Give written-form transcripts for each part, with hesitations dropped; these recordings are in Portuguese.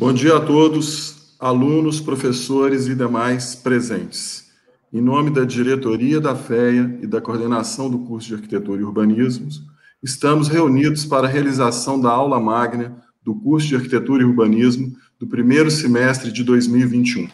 Bom dia a todos, alunos, professores e demais presentes. Em nome da diretoria da FEA e da coordenação do curso de Arquitetura e Urbanismo, estamos reunidos para a realização da aula magna do curso de Arquitetura e Urbanismo do primeiro semestre de 2021.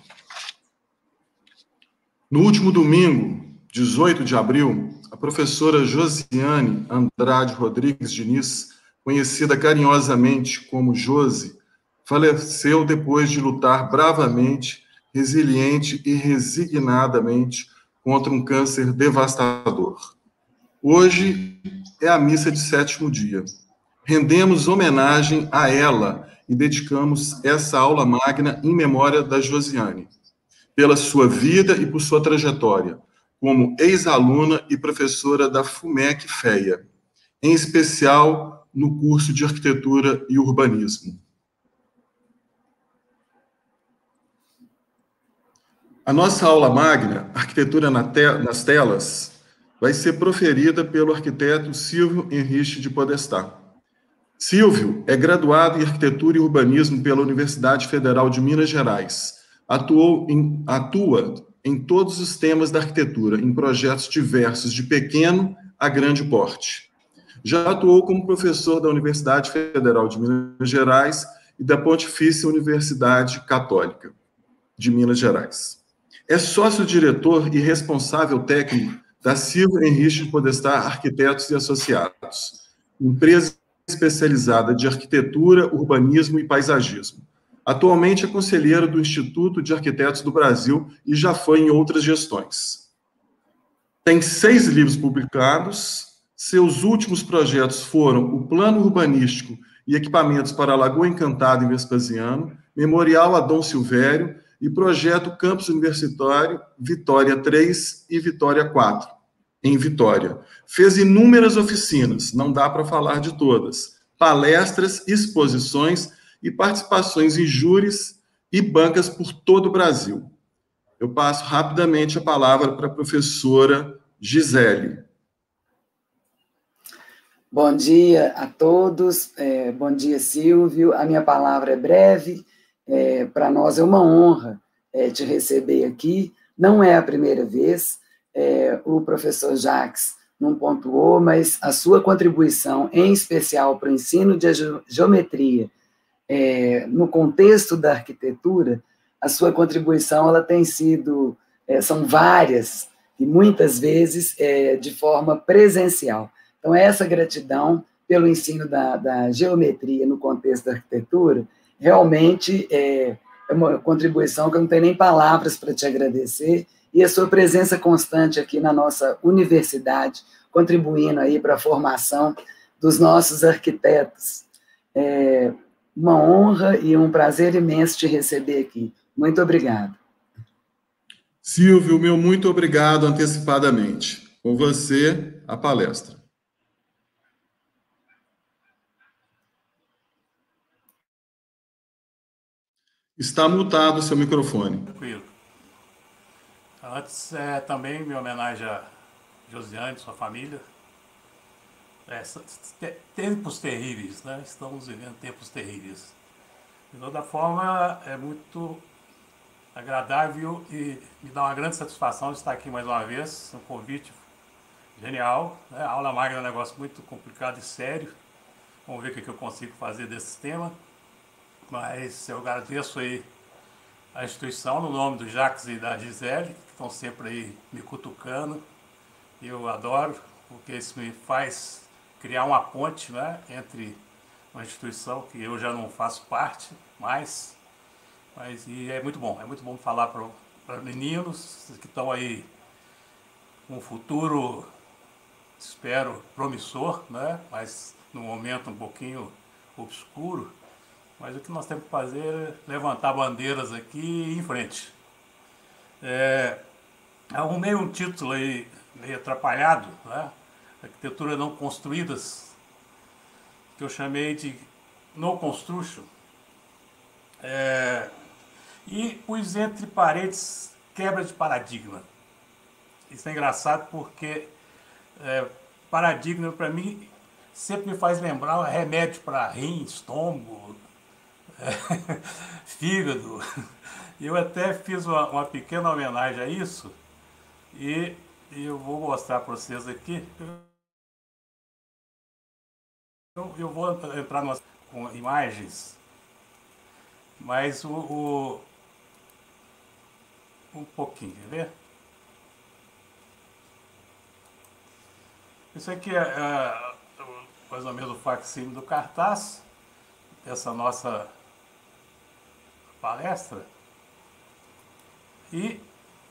No último domingo, 18 de abril, a professora Josiane Andrade Rodrigues Diniz, conhecida carinhosamente como Josi, faleceu depois de lutar bravamente, resiliente e resignadamente contra um câncer devastador. Hoje é a missa de sétimo dia. Rendemos homenagem a ela e dedicamos essa aula magna em memória da Josiane, pela sua vida e por sua trajetória, como ex-aluna e professora da FUMEC FEA, em especial no curso de Arquitetura e Urbanismo. A nossa aula magna, Arquitetura nas Telas, vai ser proferida pelo arquiteto Silvio Henrique de Podestá. Silvio é graduado em Arquitetura e Urbanismo pela Universidade Federal de Minas Gerais. Atua em todos os temas da arquitetura, em projetos diversos, de pequeno a grande porte. Já atuou como professor da Universidade Federal de Minas Gerais e da Pontifícia Universidade Católica de Minas Gerais. É sócio-diretor e responsável técnico da Silvio Henrique de Podestá Arquitetos e Associados, empresa especializada de arquitetura, urbanismo e paisagismo. Atualmente é conselheiro do Instituto de Arquitetos do Brasil e já foi em outras gestões. Tem 6 livros publicados. Seus últimos projetos foram o Plano Urbanístico e Equipamentos para a Lagoa Encantada em Vespasiano, Memorial a Dom Silvério e Projeto Campus Universitário Vitória 3 e Vitória 4, em Vitória. Fez inúmeras oficinas, não dá para falar de todas, palestras, exposições e participações em júris e bancas por todo o Brasil. Eu passo rapidamente a palavra para a professora Gisele. Bom dia a todos, bom dia, Silvio. A minha palavra é breve. Para nós é uma honra te receber aqui. Não é a primeira vez, o professor Jacques não pontuou, mas a sua contribuição, em especial para o ensino de geometria, no contexto da arquitetura, a sua contribuição ela tem sido, são várias, e muitas vezes de forma presencial. Então, essa gratidão pelo ensino da geometria no contexto da arquitetura, realmente é uma contribuição que eu não tenho nem palavras para te agradecer, e a sua presença constante aqui na nossa universidade, contribuindo aí para a formação dos nossos arquitetos. Uma honra e um prazer imenso te receber aqui. Muito obrigado. Silvio, meu muito obrigado antecipadamente. Com você, a palestra. Está mutado o seu microfone. Tranquilo. Antes, também minha homenagem a Josiane e sua família. Tempos terríveis, né? Estamos vivendo tempos terríveis. De toda forma, é muito agradável e me dá uma grande satisfação estar aqui mais uma vez. Um convite genial, né? A aula magna é um negócio muito complicado e sério. Vamos ver o que eu consigo fazer desse tema. Mas eu agradeço aí a instituição, no nome do Jacques e da Gisele, que estão sempre aí me cutucando. Eu adoro, porque isso me faz criar uma ponte, né, entre uma instituição que eu já não faço parte mais. E é muito bom falar para meninos que estão aí com um futuro, espero, promissor, né, mas no momento um pouquinho obscuro. Mas o que nós temos que fazer é levantar bandeiras aqui e ir em frente. Arrumei um título aí meio atrapalhado, né? Arquitetura não construídas, que eu chamei de No Construction. E pus entre paredes quebra de paradigma. Isso é engraçado porque paradigma para mim sempre me faz lembrar remédio para rim, estômago, fígado. Eu até fiz uma pequena homenagem a isso e eu vou mostrar para vocês aqui. Eu vou entrar com imagens, mas um pouquinho, quer ver? Isso aqui é mais ou menos o facsímile do cartaz dessa nossa palestra. E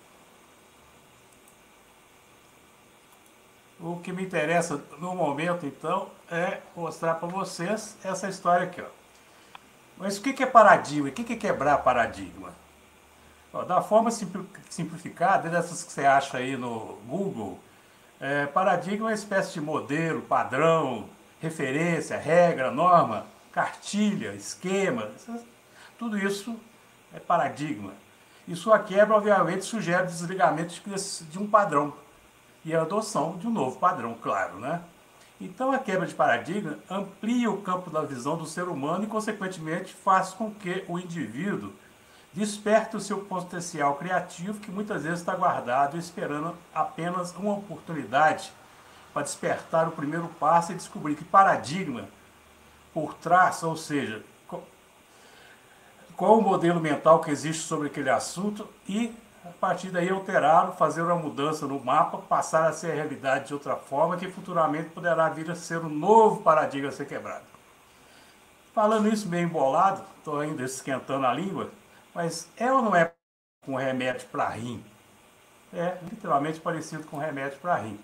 o que me interessa no momento, então, é mostrar para vocês essa história aqui, ó. Mas o que é paradigma? O que é quebrar paradigma? Ó, da forma simplificada, dessas que você acha aí no Google, paradigma é uma espécie de modelo, padrão, referência, regra, norma, cartilha, esquema, tudo isso é paradigma. E sua quebra, obviamente, sugere desligamento de um padrão e a adoção de um novo padrão, claro, né? Então, a quebra de paradigma amplia o campo da visão do ser humano e, consequentemente, faz com que o indivíduo desperte o seu potencial criativo, que muitas vezes está guardado esperando apenas uma oportunidade para despertar o primeiro passo e descobrir que paradigma por trás, ou seja, qual o modelo mental que existe sobre aquele assunto e, a partir daí, alterá-lo, fazer uma mudança no mapa, passar a ser a realidade de outra forma, que futuramente poderá vir a ser um novo paradigma a ser quebrado. Falando isso meio embolado, estou ainda esquentando a língua, mas é ou não é com remédio para rim? É literalmente parecido com remédio para rim.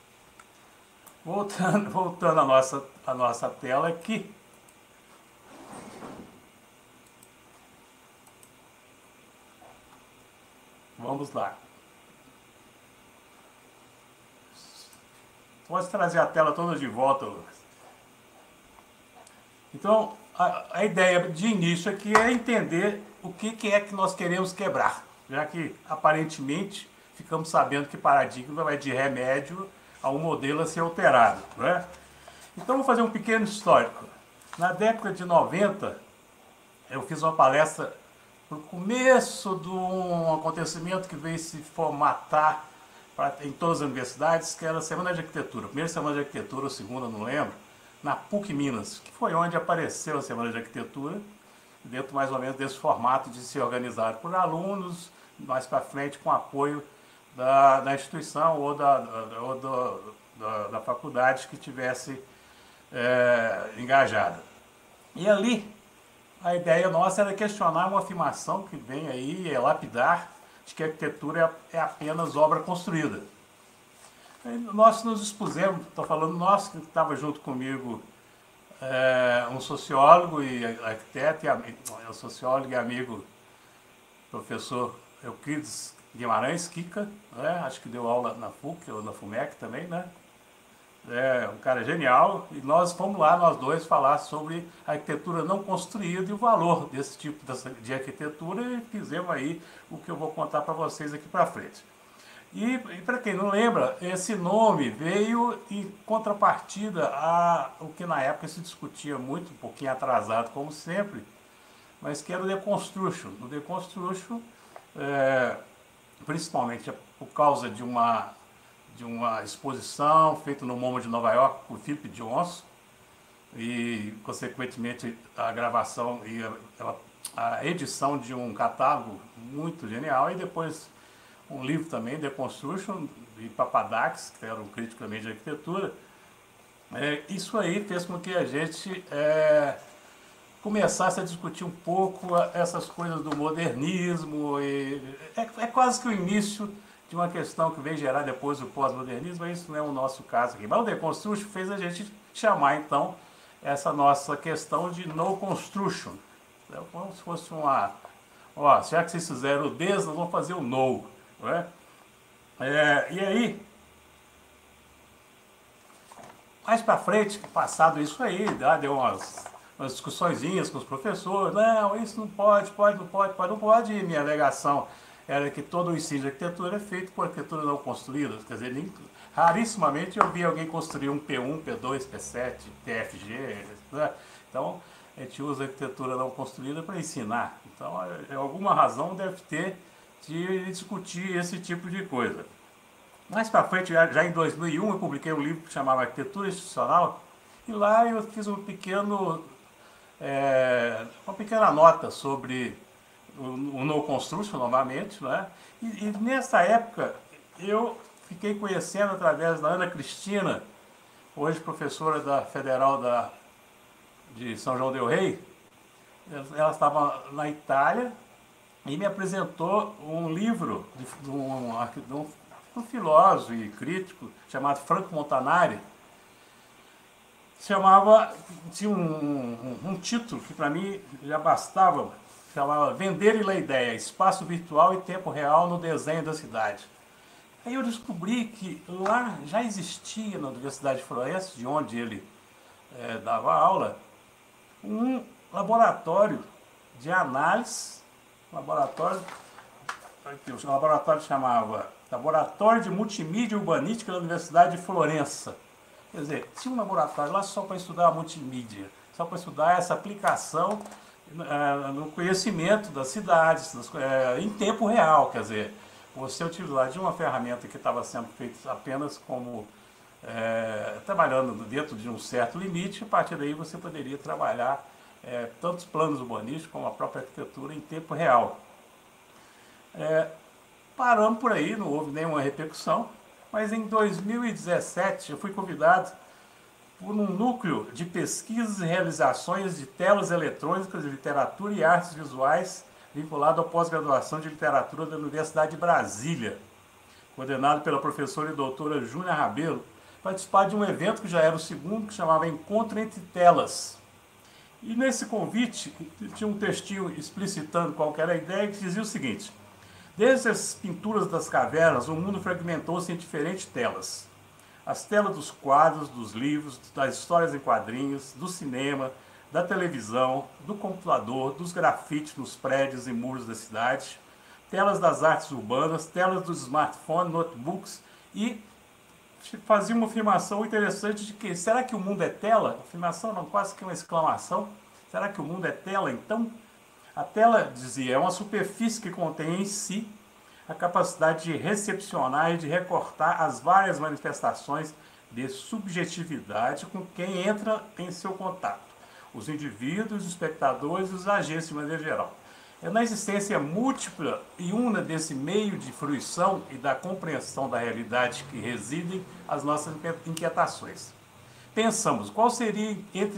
Voltando à nossa tela aqui. Vamos lá. Pode trazer a tela toda de volta, Lucas. Então, a ideia de início aqui é entender o que é que nós queremos quebrar, já que aparentemente ficamos sabendo que paradigma vai de remédio a um modelo a ser alterado, né? Então, vou fazer um pequeno histórico. Na década de 90, eu fiz uma palestra no começo de um acontecimento que veio se formatar em todas as universidades, que era a Semana de Arquitetura. Primeira Semana de Arquitetura, ou segunda, não lembro, na PUC Minas, que foi onde apareceu a Semana de Arquitetura, dentro mais ou menos desse formato de ser organizado por alunos, mais para frente com apoio da instituição ou da faculdade que tivesse engajada. E ali, a ideia nossa era questionar uma afirmação que vem aí, lapidar, de que a arquitetura é apenas obra construída. E nós nos expusemos, estou falando nós, que estava junto comigo um sociólogo e arquiteto, um sociólogo e amigo, professor Euclides Guimarães, Kika, né? Acho que deu aula na FUC ou na FUMEC também, né? Um cara genial, e nós fomos lá, nós dois, falar sobre a arquitetura não construída e o valor desse tipo de arquitetura, e fizemos aí o que eu vou contar para vocês aqui para frente. E para quem não lembra, esse nome veio em contrapartida a o que na época se discutia muito, um pouquinho atrasado como sempre, mas que era o Deconstruction. O Deconstruction, principalmente por causa de uma exposição feita no MoMA de Nova York por Philip Johnson e, consequentemente, a gravação e a edição de um catálogo muito genial, e depois um livro também, The Construction, de Papadakis, que era um crítico também de arquitetura. Isso aí fez com que a gente começasse a discutir um pouco essas coisas do modernismo, e é quase que o início de uma questão que veio gerar depois o pós-modernismo, mas isso não é o nosso caso aqui. Mas o Deconstruction fez a gente chamar, então, essa nossa questão de No Construction. Então, como se fosse já que vocês fizeram o Des, nós vamos fazer o No. Não é? E aí, mais para frente, passado isso aí, deu umas discussõezinhas com os professores. Não, isso não pode, não pode. E minha alegação era que todo o ensino de arquitetura é feito por arquitetura não construída. Quer dizer, rarissimamente eu vi alguém construir um P1, P2, P7, TFG. Né? Então, a gente usa a arquitetura não construída para ensinar. Então, alguma razão deve ter de discutir esse tipo de coisa. Mais para frente, já em 2001, eu publiquei um livro que chamava Arquitetura Institucional, e lá eu fiz uma pequena nota sobre o no construction, novamente, né? E nessa época eu fiquei conhecendo através da Ana Cristina, hoje professora da Federal de São João del Rei. Ela estava na Itália e me apresentou um livro de um filósofo e crítico chamado Franco Montanari. Tinha um título que para mim já bastava, chamava Vender e Ler Ideia, Espaço Virtual e Tempo Real no Desenho da Cidade. Aí eu descobri que lá já existia na Universidade de Florença, de onde ele dava aula, um laboratório de análise, o laboratório chamava Laboratório de Multimídia Urbanística da Universidade de Florença. Quer dizer, tinha um laboratório lá só para estudar a multimídia, só para estudar essa aplicação no conhecimento das cidades, em tempo real. Quer dizer, você utilizar de uma ferramenta que estava sendo feita apenas como trabalhando dentro de um certo limite, a partir daí você poderia trabalhar tanto os planos urbanísticos como a própria arquitetura em tempo real. Paramos por aí, não houve nenhuma repercussão, mas em 2017 eu fui convidado por um núcleo de pesquisas e realizações de telas eletrônicas de literatura e artes visuais vinculado à pós-graduação de literatura da Universidade de Brasília, coordenado pela professora e doutora Júnia Rabelo, participar de um evento que já era o segundo, que chamava Encontro Entre Telas. E nesse convite tinha um textinho explicitando qual era a ideia, que dizia o seguinte: desde as pinturas das cavernas, o mundo fragmentou-se em diferentes telas. As telas dos quadros, dos livros, das histórias em quadrinhos, do cinema, da televisão, do computador, dos grafites nos prédios e muros da cidade, telas das artes urbanas, telas dos smartphones, notebooks, e fazia uma afirmação interessante de que, será que o mundo é tela? Afirmação não, quase que uma exclamação. Será que o mundo é tela, então? A tela, dizia, é uma superfície que contém em si a capacidade de recepcionar e de recortar as várias manifestações de subjetividade com quem entra em seu contato, os indivíduos, os espectadores e os agentes de maneira geral. É na existência múltipla e una desse meio de fruição e da compreensão da realidade que residem as nossas inquietações. Qual seria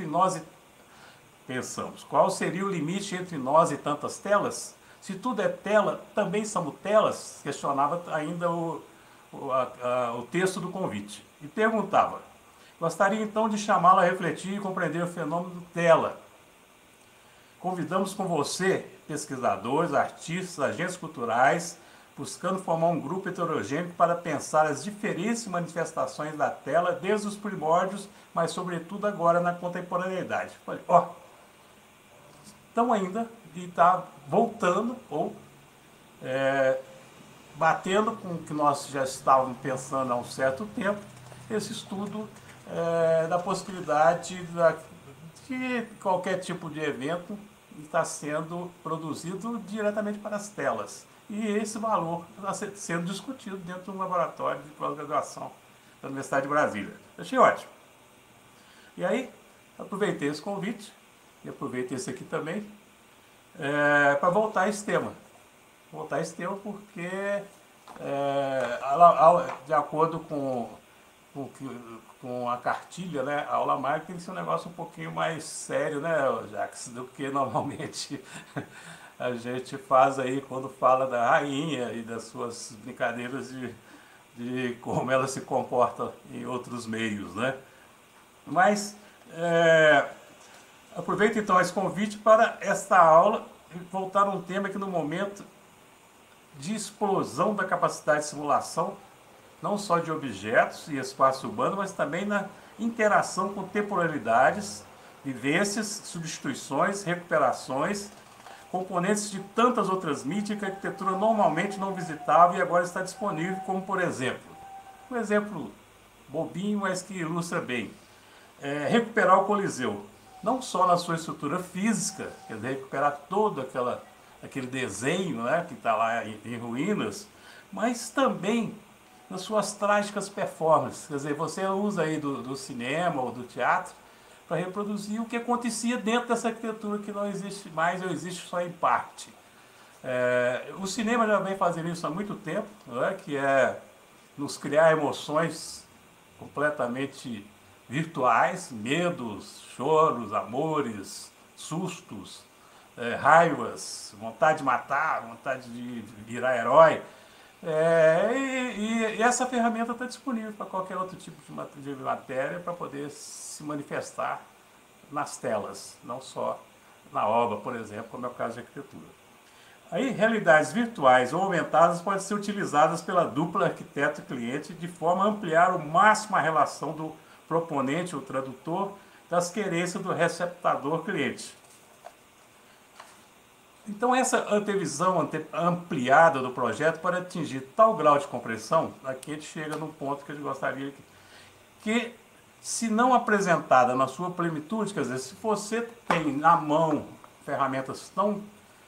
o limite entre nós e tantas telas? Se tudo é tela, também somos telas? Questionava ainda o texto do convite. E perguntava: gostaria então de chamá-la a refletir e compreender o fenômeno tela. Convidamos com você, pesquisadores, artistas, agentes culturais, buscando formar um grupo heterogêneo para pensar as diferentes manifestações da tela desde os primórdios, mas sobretudo agora na contemporaneidade. Falei, estão ainda e está voltando ou batendo com o que nós já estávamos pensando há um certo tempo, esse estudo da possibilidade de qualquer tipo de evento está sendo produzido diretamente para as telas. E esse valor está sendo discutido dentro de um laboratório de pós-graduação da Universidade de Brasília. Achei ótimo. E aí, aproveitei esse convite, e aproveitei esse aqui também, para voltar a esse tema. Voltar a esse tema porque, de acordo com a cartilha, né, a aula magna tem que ser um negócio um pouquinho mais sério, né, Jacques, do que normalmente a gente faz aí quando fala da rainha e das suas brincadeiras de como ela se comporta em outros meios, né? Mas aproveito então esse convite para esta aula e voltar a um tema que no momento de explosão da capacidade de simulação, não só de objetos e espaço urbano, mas também na interação com temporalidades, vivências, substituições, recuperações, componentes de tantas outras mídias que a arquitetura normalmente não visitava e agora está disponível, como por exemplo, um exemplo bobinho, mas que ilustra bem, recuperar o Coliseu. não só na sua estrutura física, quer dizer, recuperar todo aquele desenho, né, que está lá em ruínas, mas também nas suas trágicas performances. Quer dizer, você usa aí do cinema ou do teatro para reproduzir o que acontecia dentro dessa arquitetura que não existe mais ou existe só em parte. O cinema já vem fazendo isso há muito tempo, né, que é nos criar emoções completamente virtuais, medos, choros, amores, sustos, raivas, vontade de matar, vontade de virar herói. E essa ferramenta está disponível para qualquer outro tipo de matéria para poder se manifestar nas telas, não só na obra, por exemplo, como é o caso de arquitetura. Aí, realidades virtuais ou aumentadas podem ser utilizadas pela dupla arquiteto e cliente de forma a ampliar ao máximo a relação do proponente ou tradutor das querências do receptador cliente. Então, essa antevisão ampliada do projeto pode atingir tal grau de compreensão, aqui a gente chega num ponto que a gente gostaria que se não apresentada na sua plenitude, quer dizer, se você tem na mão ferramentas tão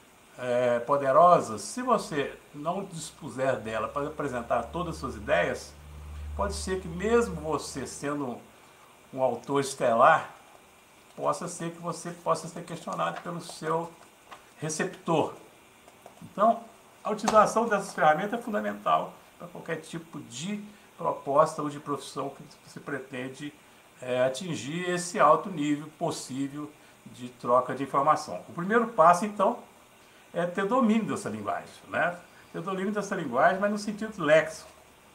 poderosas, se você não dispuser dela para apresentar todas as suas ideias, pode ser que mesmo você sendo um autor estelar, possa ser que você possa ser questionado pelo seu receptor. Então, a utilização dessas ferramentas é fundamental para qualquer tipo de proposta ou de profissão que se pretende atingir esse alto nível possível de troca de informação. O primeiro passo, então, é ter domínio dessa linguagem, né? Ter domínio dessa linguagem, mas no sentido léxico.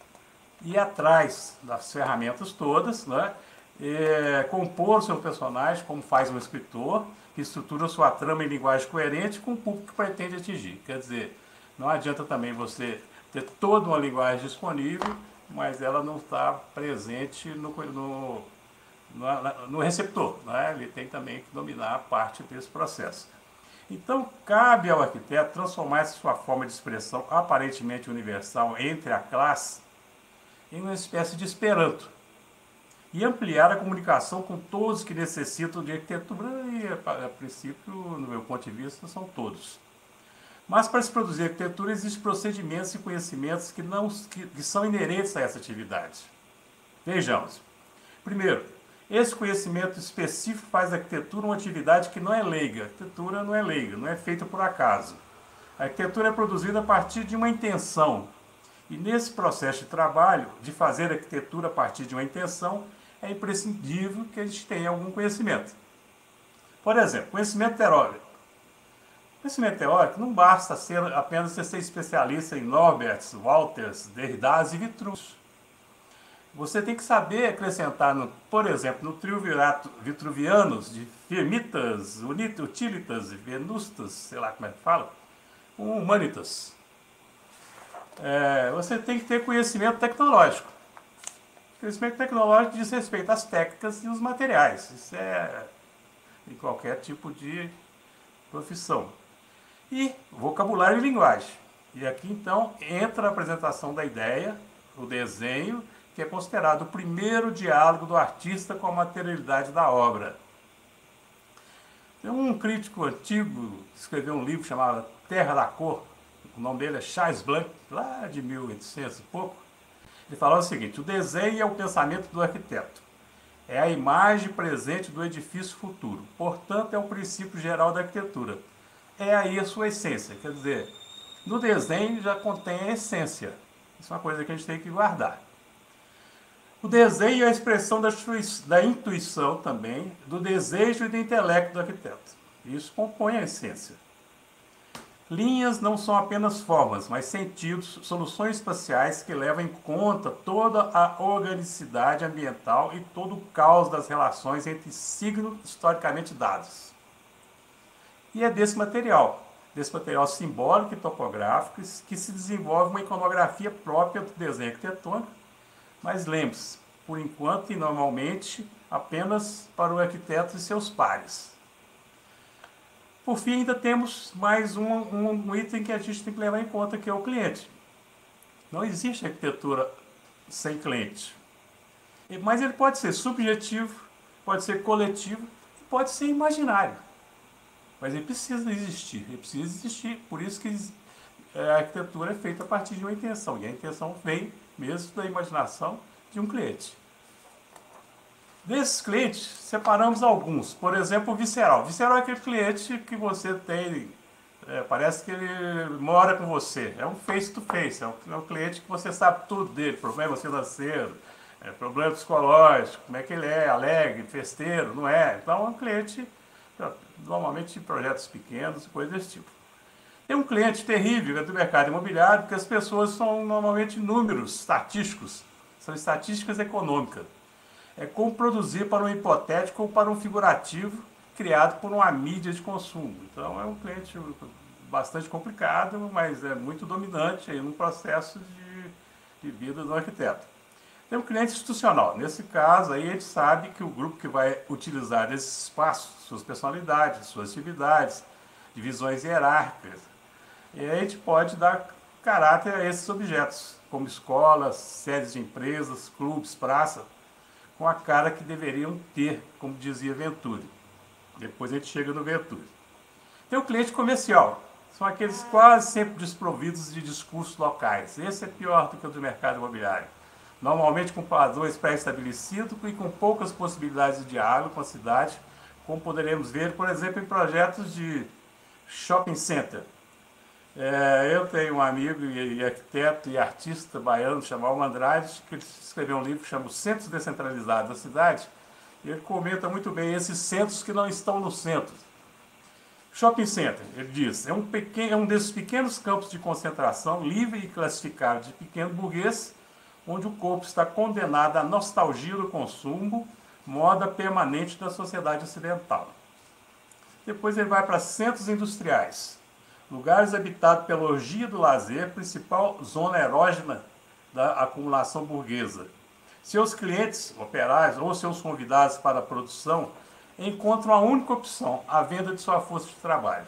Ir atrás das ferramentas todas, né? Compor o seu personagem, como faz um escritor, que estrutura sua trama em linguagem coerente com o público que pretende atingir. Quer dizer, não adianta também você ter toda uma linguagem disponível, mas ela não está presente no receptor, né? Ele tem também que dominar parte desse processo. Então, cabe ao arquiteto transformar essa sua forma de expressão aparentemente universal entre a classe em uma espécie de Esperanto e ampliar a comunicação com todos que necessitam de arquitetura, e a princípio, no meu ponto de vista, são todos. Mas para se produzir arquitetura existem procedimentos e conhecimentos que são inerentes a essa atividade. Vejamos. Primeiro, esse conhecimento específico faz da arquitetura uma atividade que não é leiga. A arquitetura não é leiga, não é feita por acaso. A arquitetura é produzida a partir de uma intenção. E nesse processo de trabalho, de fazer arquitetura a partir de uma intenção, é imprescindível que a gente tenha algum conhecimento. Por exemplo, conhecimento teórico. Conhecimento teórico não basta apenas ser especialista em Norberts, Walters, Derridas e Vitruvius. Você tem que saber acrescentar, por exemplo, no trio vitruvianos de Firmitas, Utilitas, Venustas, sei lá como é que fala, Humanitas. Você tem que ter conhecimento tecnológico. Conhecimento tecnológico diz respeito às técnicas e os materiais. Isso é em qualquer tipo de profissão. E vocabulário e linguagem. E aqui, então, entra a apresentação da ideia, o desenho, que é considerado o primeiro diálogo do artista com a materialidade da obra. Tem um crítico antigo que escreveu um livro chamado Terra da Cor, o nome dele é Charles Blanc, lá de 1800 e pouco. Ele falou o seguinte: o desenho é o pensamento do arquiteto, é a imagem presente do edifício futuro, portanto é o princípio geral da arquitetura. É aí a sua essência, quer dizer, no desenho já contém a essência. Isso é uma coisa que a gente tem que guardar. O desenho é a expressão da intuição também, do desejo e do intelecto do arquiteto. Isso compõe a essência. Linhas não são apenas formas, mas sentidos, soluções espaciais que levam em conta toda a organicidade ambiental e todo o caos das relações entre signos historicamente dados. E é desse material simbólico e topográfico, que se desenvolve uma iconografia própria do desenho arquitetônico, mas lembre-se, por enquanto e normalmente, apenas para o arquiteto e seus pares. Por fim, ainda temos mais um item que a gente tem que levar em conta, que é o cliente. Não existe arquitetura sem cliente. Mas ele pode ser subjetivo, pode ser coletivo, pode ser imaginário, mas ele precisa existir, por isso que a arquitetura é feita a partir de uma intenção, e a intenção vem mesmo da imaginação de um cliente. Desses clientes, separamos alguns. Por exemplo, o visceral. O visceral é aquele cliente que você tem, parece que ele mora com você. É um face-to-face, é um cliente que você sabe tudo dele, problema financeiro, problema psicológico, como é que ele é, alegre, festeiro, não é? Então é um cliente, normalmente, de projetos pequenos, coisas desse tipo. Tem um cliente terrível do mercado imobiliário, porque as pessoas são normalmente números estatísticos, são estatísticas econômicas. É como produzir para um hipotético ou para um figurativo criado por uma mídia de consumo. Então é um cliente bastante complicado, mas é muito dominante aí no processo de vida do arquiteto. Tem um cliente institucional. Nesse caso aí a gente sabe que o grupo que vai utilizar esse espaço, suas personalidades, suas atividades, divisões hierárquicas, e aí a gente pode dar caráter a esses objetos, como escolas, sedes de empresas, clubes, praças, com a cara que deveriam ter, como dizia Venturi. Depois a gente chega no Venturi. Tem o cliente comercial. São aqueles quase sempre desprovidos de discursos locais. Esse é pior do que o do mercado imobiliário. Normalmente com padrões pré-estabelecidos e com poucas possibilidades de diálogo com a cidade, como poderemos ver, por exemplo, em projetos de shopping center. Eu tenho um amigo e arquiteto e artista baiano chamado Andrade, que escreveu um livro que chama Os Centros Descentralizados da Cidade, e ele comenta muito bem esses centros que não estão no centro. Shopping center, ele diz, é um desses pequenos campos de concentração livre e classificável de pequeno burguês, onde o corpo está condenado à nostalgia do consumo, moda permanente da sociedade ocidental. Depois ele vai para centros industriais, lugares habitados pela orgia do lazer, principal zona erógena da acumulação burguesa. Seus clientes, operários ou seus convidados para a produção encontram a única opção, a venda de sua força de trabalho.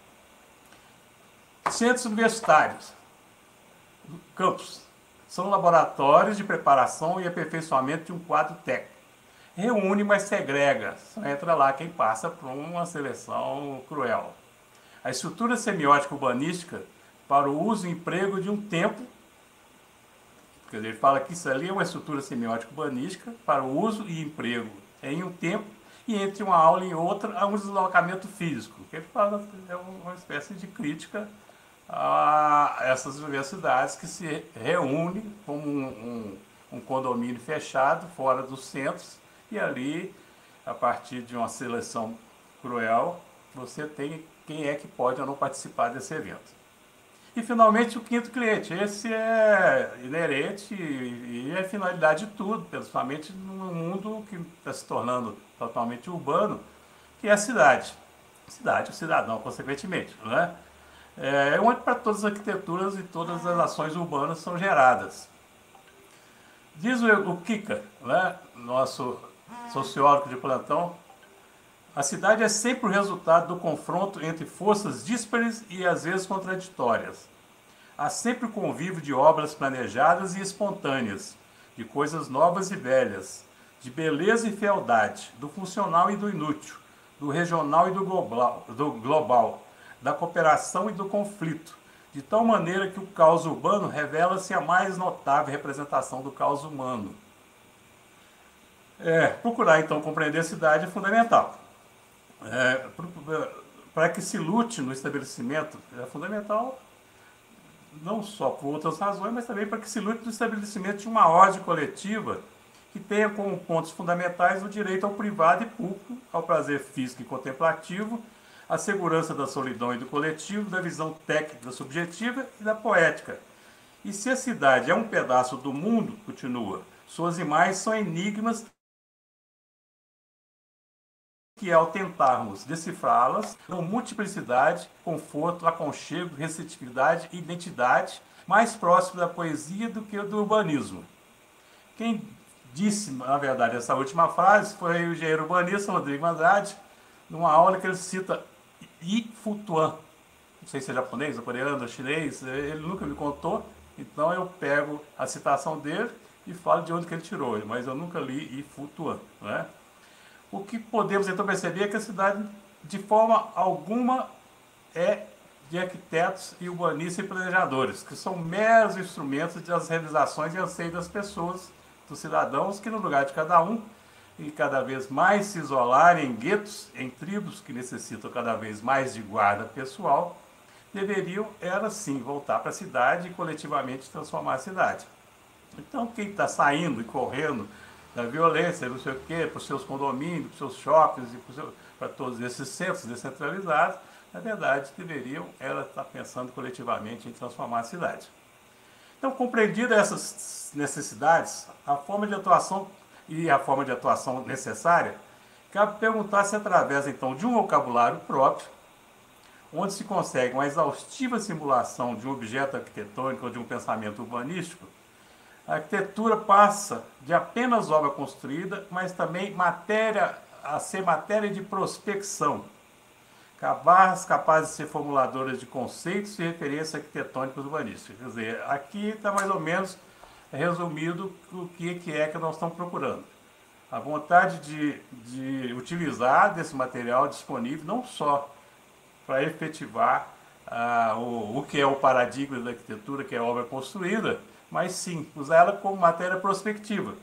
Centros universitários, campus, são laboratórios de preparação e aperfeiçoamento de um quadro técnico. Reúne, mas segrega. Só entra lá quem passa por uma seleção cruel. A estrutura semiótica urbanística para o uso e emprego de um tempo, quer dizer, ele fala que isso ali é uma estrutura semiótica urbanística para o uso e emprego em um tempo e entre uma aula e outra há um deslocamento físico. Que ele fala é uma espécie de crítica a essas universidades que se reúnem como um condomínio fechado fora dos centros e ali, a partir de uma seleção cruel, você tem quem é que pode ou não participar desse evento. E, finalmente, o quinto cliente. Esse é inerente e é finalidade de tudo, principalmente no mundo que está se tornando totalmente urbano, que é a cidade. Cidade, o cidadão, consequentemente. Né? É onde para todas as arquiteturas e todas as ações urbanas são geradas. Diz o Kika, né, nosso sociólogo de plantão, a cidade é sempre o resultado do confronto entre forças díspares e às vezes contraditórias. Há sempre o convívio de obras planejadas e espontâneas, de coisas novas e velhas, de beleza e fealdade, do funcional e do inútil, do regional e do global, da cooperação e do conflito, de tal maneira que o caos urbano revela-se a mais notável representação do caos humano. Procurar então compreender a cidade é fundamental. Para que se lute no estabelecimento, é fundamental não só por outras razões, mas também para que se lute no estabelecimento de uma ordem coletiva que tenha como pontos fundamentais o direito ao privado e público, ao prazer físico e contemplativo, a segurança da solidão e do coletivo, da visão técnica subjetiva e da poética. E se a cidade é um pedaço do mundo, continua, suas imagens são enigmas que, ao tentarmos decifrá-las, dão multiplicidade, conforto, aconchego, receptividade e identidade, mais próximo da poesia do que do urbanismo. Quem disse, na verdade, essa última frase foi o engenheiro urbanista Rodrigo Andrade, numa aula que ele cita Yi Fu Tuan. Não sei se é japonês, coreano, chinês, ele nunca me contou, então eu pego a citação dele e falo de onde que ele tirou, mas eu nunca li Yi Fu Tuan, não é? O que podemos então perceber é que a cidade, de forma alguma, é de arquitetos e urbanistas e planejadores, que são meros instrumentos das realizações e anseios das pessoas, dos cidadãos, que no lugar de cada um, e cada vez mais se isolarem em guetos, em tribos que necessitam cada vez mais de guarda pessoal, deveriam, elas sim, voltar para a cidade e coletivamente transformar a cidade. Então, quem está saindo e correndo da violência, não sei o quê, para os seus condomínios, para os seus shoppings e para todos esses centros descentralizados, na verdade, deveriam, ela estar pensando coletivamente em transformar a cidade. Então, compreendida essas necessidades, a forma de atuação e a forma de atuação necessária, cabe perguntar se através, então, de um vocabulário próprio, onde se consegue uma exaustiva simulação de um objeto arquitetônico ou de um pensamento urbanístico, a arquitetura passa de apenas obra construída, mas também a ser matéria de prospecção, capazes de ser formuladoras de conceitos e referências arquitetônicas urbanísticas. Quer dizer, aqui está mais ou menos resumido o que é que nós estamos procurando. A vontade de utilizar desse material disponível, não só para efetivar o que é o paradigma da arquitetura, que é a obra construída, mas sim, usar ela como matéria prospectiva.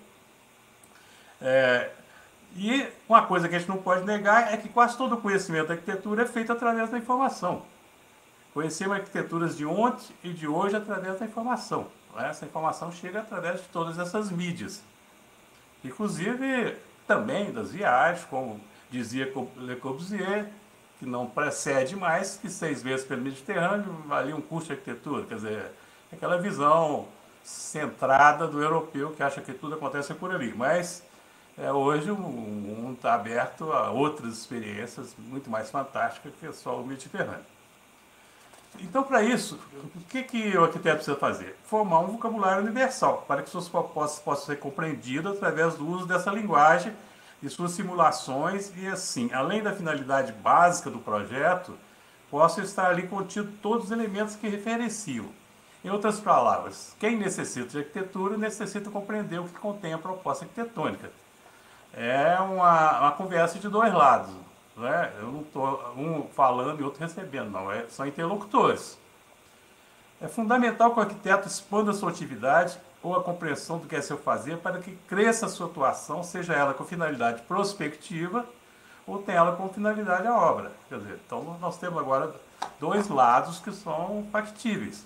E uma coisa que a gente não pode negar é que quase todo o conhecimento da arquitetura é feito através da informação. Conhecemos arquiteturas de ontem e de hoje através da informação. Essa informação chega através de todas essas mídias. Inclusive também das viagens, como dizia Le Corbusier, que não precede mais que 6 vezes pelo Mediterrâneo valia um curso de arquitetura. Quer dizer, aquela visão centrada do europeu que acha que tudo acontece por ali. Mas hoje o mundo está aberto a outras experiências muito mais fantásticas que só o Mediterrâneo. Então, para isso, o que o arquiteto precisa fazer? Formar um vocabulário universal, para que suas propostas possam ser compreendidas através do uso dessa linguagem e suas simulações, e assim, além da finalidade básica do projeto, possam estar ali contidos todos os elementos que referenciam. Em outras palavras, quem necessita de arquitetura necessita compreender o que contém a proposta arquitetônica. É uma conversa de dois lados. Não é? Eu não estou um falando e outro recebendo, não. São interlocutores. É fundamental que o arquiteto expanda a sua atividade ou a compreensão do que é seu fazer para que cresça a sua atuação, seja ela com finalidade prospectiva ou tenha ela como finalidade a obra. Quer dizer, então nós temos agora dois lados que são factíveis.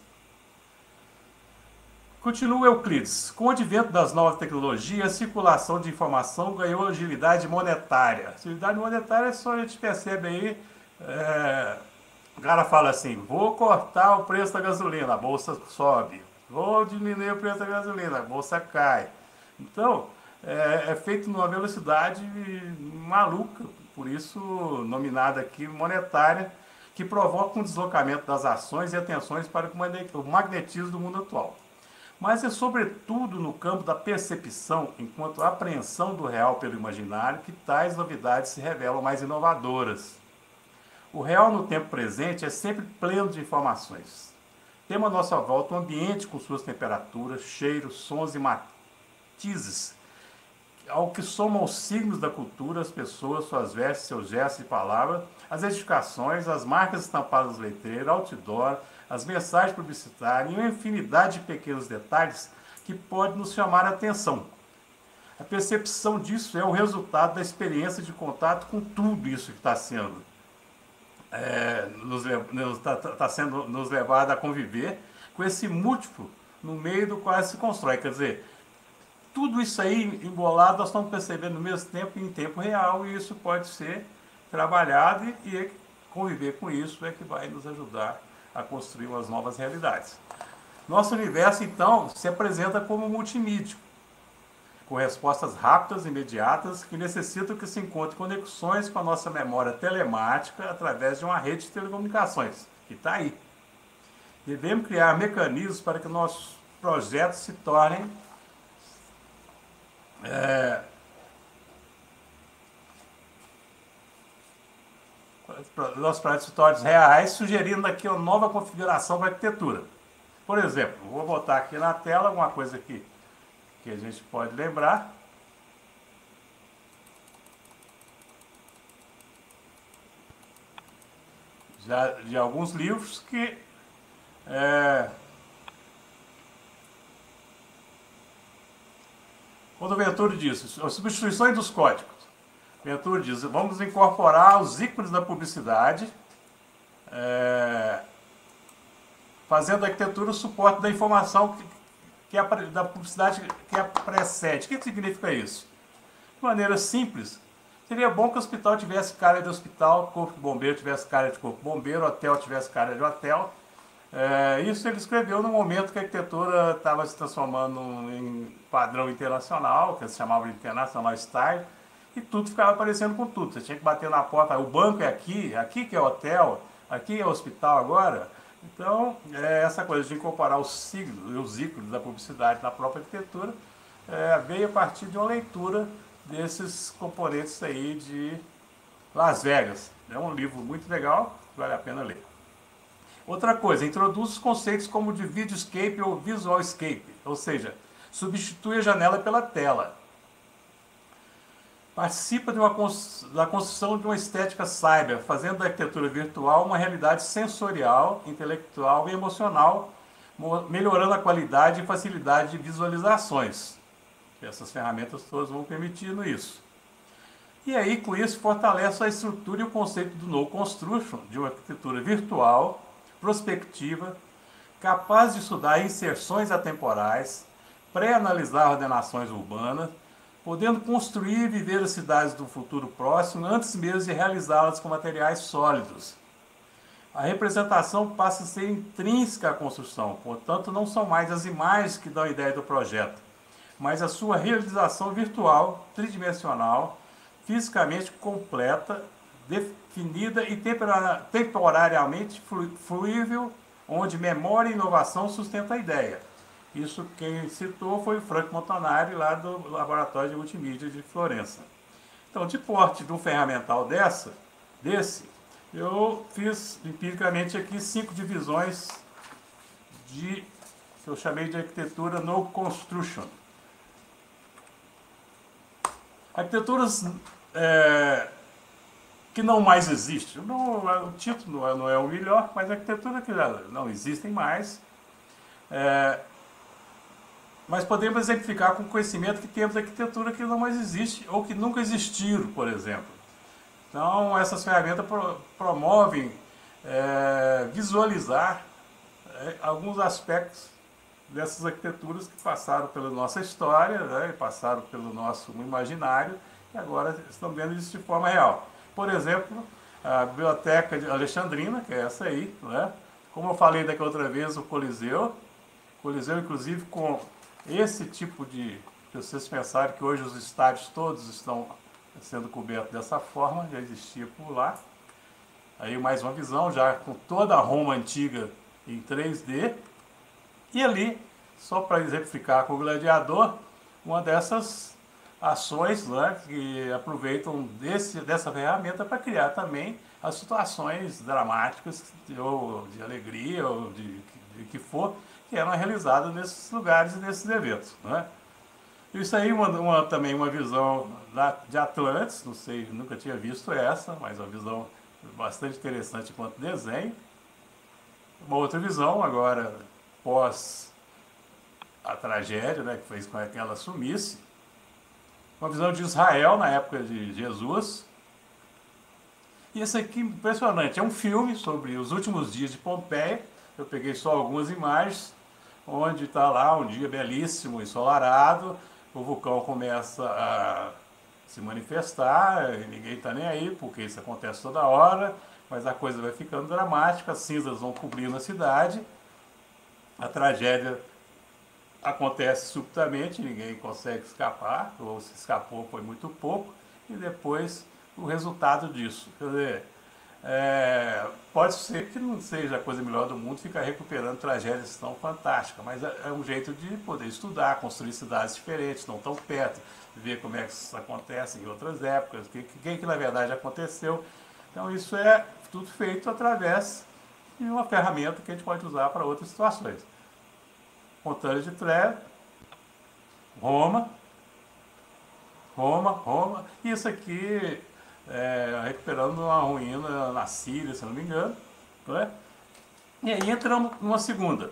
Continua Euclides. Com o advento das novas tecnologias, a circulação de informação ganhou agilidade monetária. Agilidade monetária é só a gente percebe aí, o cara fala assim, vou cortar o preço da gasolina, a bolsa sobe. Vou diminuir o preço da gasolina, a bolsa cai. Então, é feito numa velocidade maluca, por isso nominada aqui monetária, que provoca um deslocamento das ações e atenções para o magnetismo do mundo atual. Mas é sobretudo no campo da percepção, enquanto a apreensão do real pelo imaginário, que tais novidades se revelam mais inovadoras. O real no tempo presente é sempre pleno de informações. Temos à nossa volta um ambiente com suas temperaturas, cheiros, sons e matizes, ao que somam os signos da cultura, as pessoas, suas vestes, seus gestos e palavras, as edificações, as marcas estampadas nos letreiros, outdoor, as mensagens publicitárias e uma infinidade de pequenos detalhes que podem nos chamar a atenção. A percepção disso é o resultado da experiência de contato com tudo isso que está sendo nos levado a conviver com esse múltiplo no meio do qual se constrói. Quer dizer, tudo isso aí embolado nós estamos percebendo no mesmo tempo, em tempo real, e isso pode ser trabalhado e conviver com isso é que vai nos ajudar a construir umas novas realidades. Nosso universo, então, se apresenta como multimídio, com respostas rápidas e imediatas que necessitam que se encontrem conexões com a nossa memória telemática através de uma rede de telecomunicações, que está aí. Devemos criar mecanismos para que nossos projetos se tornem nossos projetos se tornem reais, sugerindo aqui uma nova configuração para a arquitetura. Por exemplo, vou botar aqui na tela uma coisa que a gente pode lembrar. já de alguns livros que quando o Venturi diz, as substituições dos códigos, Venturi diz, vamos incorporar os ícones da publicidade, fazendo a arquitetura o suporte da informação da publicidade que a precede. O que significa isso? De maneira simples, seria bom que o hospital tivesse cara de hospital, corpo de bombeiro tivesse cara de corpo de bombeiro, hotel tivesse cara de hotel. Isso ele escreveu no momento que a arquitetura estava se transformando em padrão internacional, que se chamava de International Style, e tudo ficava parecendo com tudo. Você tinha que bater na porta, o banco é aqui, aqui que é hotel, aqui é hospital agora. Então, essa coisa de incorporar os ícones da publicidade na própria arquitetura veio a partir de uma leitura desses componentes aí de Las Vegas. É um livro muito legal, vale a pena ler. Outra coisa, introduz os conceitos como de videoscape ou visual escape, ou seja, substitui a janela pela tela. Participa da construção de uma estética cyber, fazendo da arquitetura virtual uma realidade sensorial, intelectual e emocional, melhorando a qualidade e facilidade de visualizações. Essas ferramentas todas vão permitindo isso. E aí, com isso, fortalece a estrutura e o conceito do no construction, de uma arquitetura virtual, prospectiva, capaz de estudar inserções atemporais, pré-analisar ordenações urbanas, podendo construir e viver as cidades do futuro próximo antes mesmo de realizá-las com materiais sólidos. A representação passa a ser intrínseca à construção, portanto não são mais as imagens que dão a ideia do projeto, mas a sua realização virtual, tridimensional, fisicamente completa, definida e temporariamente fluível, onde memória e inovação sustentam a ideia. Isso quem citou foi o Frank Montanari, lá do Laboratório de Multimídia de Florença. Então, de porte de um ferramental desse, eu fiz empiricamente aqui 5 divisões que eu chamei de arquitetura no construction. Arquiteturas que não mais existem. O título não é o melhor, mas arquitetura que já não existem mais. Mas podemos exemplificar com o conhecimento que temos da arquitetura que não mais existe ou que nunca existiram, por exemplo. Então, essas ferramentas promovem visualizar alguns aspectos dessas arquiteturas que passaram pela nossa história, né, passaram pelo nosso imaginário e agora estão vendo isso de forma real. Por exemplo, a Biblioteca de Alexandrina, que é essa aí, né? Como eu falei daquela outra vez, o Coliseu, inclusive com esse tipo de... Se vocês pensarem que hoje os estádios todos estão sendo cobertos dessa forma, já existia por lá. Aí mais uma visão, já com toda a Roma antiga em 3D. E ali, só para exemplificar com o gladiador, uma dessas ações, né, que aproveitam dessa ferramenta para criar também as situações dramáticas, ou de alegria, ou de que for, que eram realizadas nesses lugares e nesses eventos. Né? Isso aí também uma visão de Atlantis, não sei, nunca tinha visto essa, mas uma visão bastante interessante quanto desenho. Uma outra visão, agora pós a tragédia, né, que fez com que ela sumisse. Uma visão de Israel na época de Jesus. E esse aqui, impressionante, é um filme sobre os últimos dias de Pompeia. Eu peguei só algumas imagens, onde está lá um dia belíssimo, ensolarado, o vulcão começa a se manifestar, e ninguém está nem aí, porque isso acontece toda hora, mas a coisa vai ficando dramática, as cinzas vão cobrindo a cidade, a tragédia acontece subitamente, ninguém consegue escapar, ou se escapou foi muito pouco, e depois o resultado disso. Quer dizer, pode ser que não seja a coisa melhor do mundo ficar recuperando tragédias tão fantásticas, mas é um jeito de poder estudar, construir cidades diferentes, não tão perto, ver como é que isso acontece em outras épocas, o que na verdade aconteceu. Então isso é tudo feito através de uma ferramenta que a gente pode usar para outras situações. Montanha de Trevi, Roma, e isso aqui recuperando uma ruína na Síria, se não me engano, não é? E aí entramos numa segunda.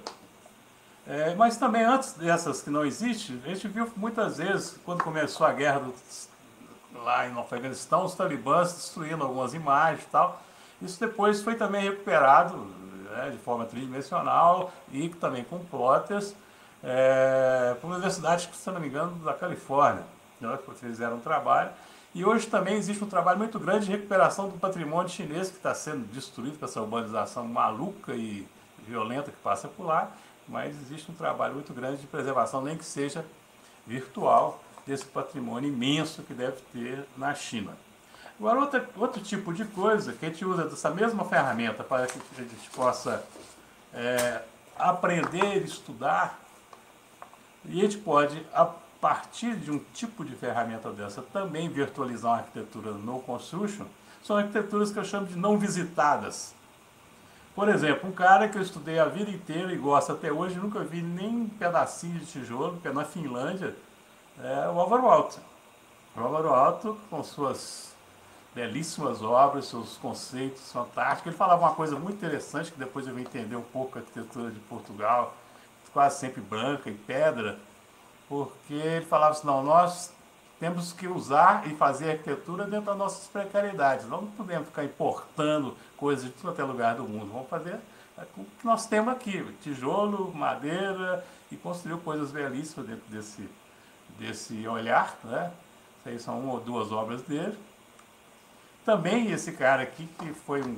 Mas também antes dessas que não existem, a gente viu muitas vezes, quando começou a guerra lá no Afeganistão, os talibãs destruindo algumas imagens e tal. Isso depois foi também recuperado, né, de forma tridimensional e também com plotters, por uma universidade, se não me engano, da Califórnia, né, que fizeram um trabalho. E hoje também existe um trabalho muito grande de recuperação do patrimônio chinês que está sendo destruído com essa urbanização maluca e violenta que passa por lá, mas existe um trabalho muito grande de preservação, nem que seja virtual, desse patrimônio imenso que deve ter na China. Agora, outro tipo de coisa que a gente usa dessa mesma ferramenta para que a gente possa aprender, estudar, e a gente pode, a partir de um tipo de ferramenta dessa, também virtualizar uma arquitetura no Construction, são arquiteturas que eu chamo de não visitadas. Por exemplo, um cara que eu estudei a vida inteira e gosto até hoje, nunca vi nem um pedacinho de tijolo, que é na Finlândia, é o Álvaro Aalto. O Álvaro Aalto, com suas belíssimas obras, seus conceitos fantásticos. Ele falava uma coisa muito interessante, que depois eu vim entender um pouco a arquitetura de Portugal, quase sempre branca, em pedra, porque ele falava assim, não, nós temos que usar e fazer arquitetura dentro das nossas precariedades. Não podemos ficar importando coisas de todo até lugar do mundo. Vamos fazer o que nós temos aqui, tijolo, madeira, e construiu coisas belíssimas dentro desse olhar, né? Isso aí são uma ou duas obras dele. Também esse cara aqui, que foi um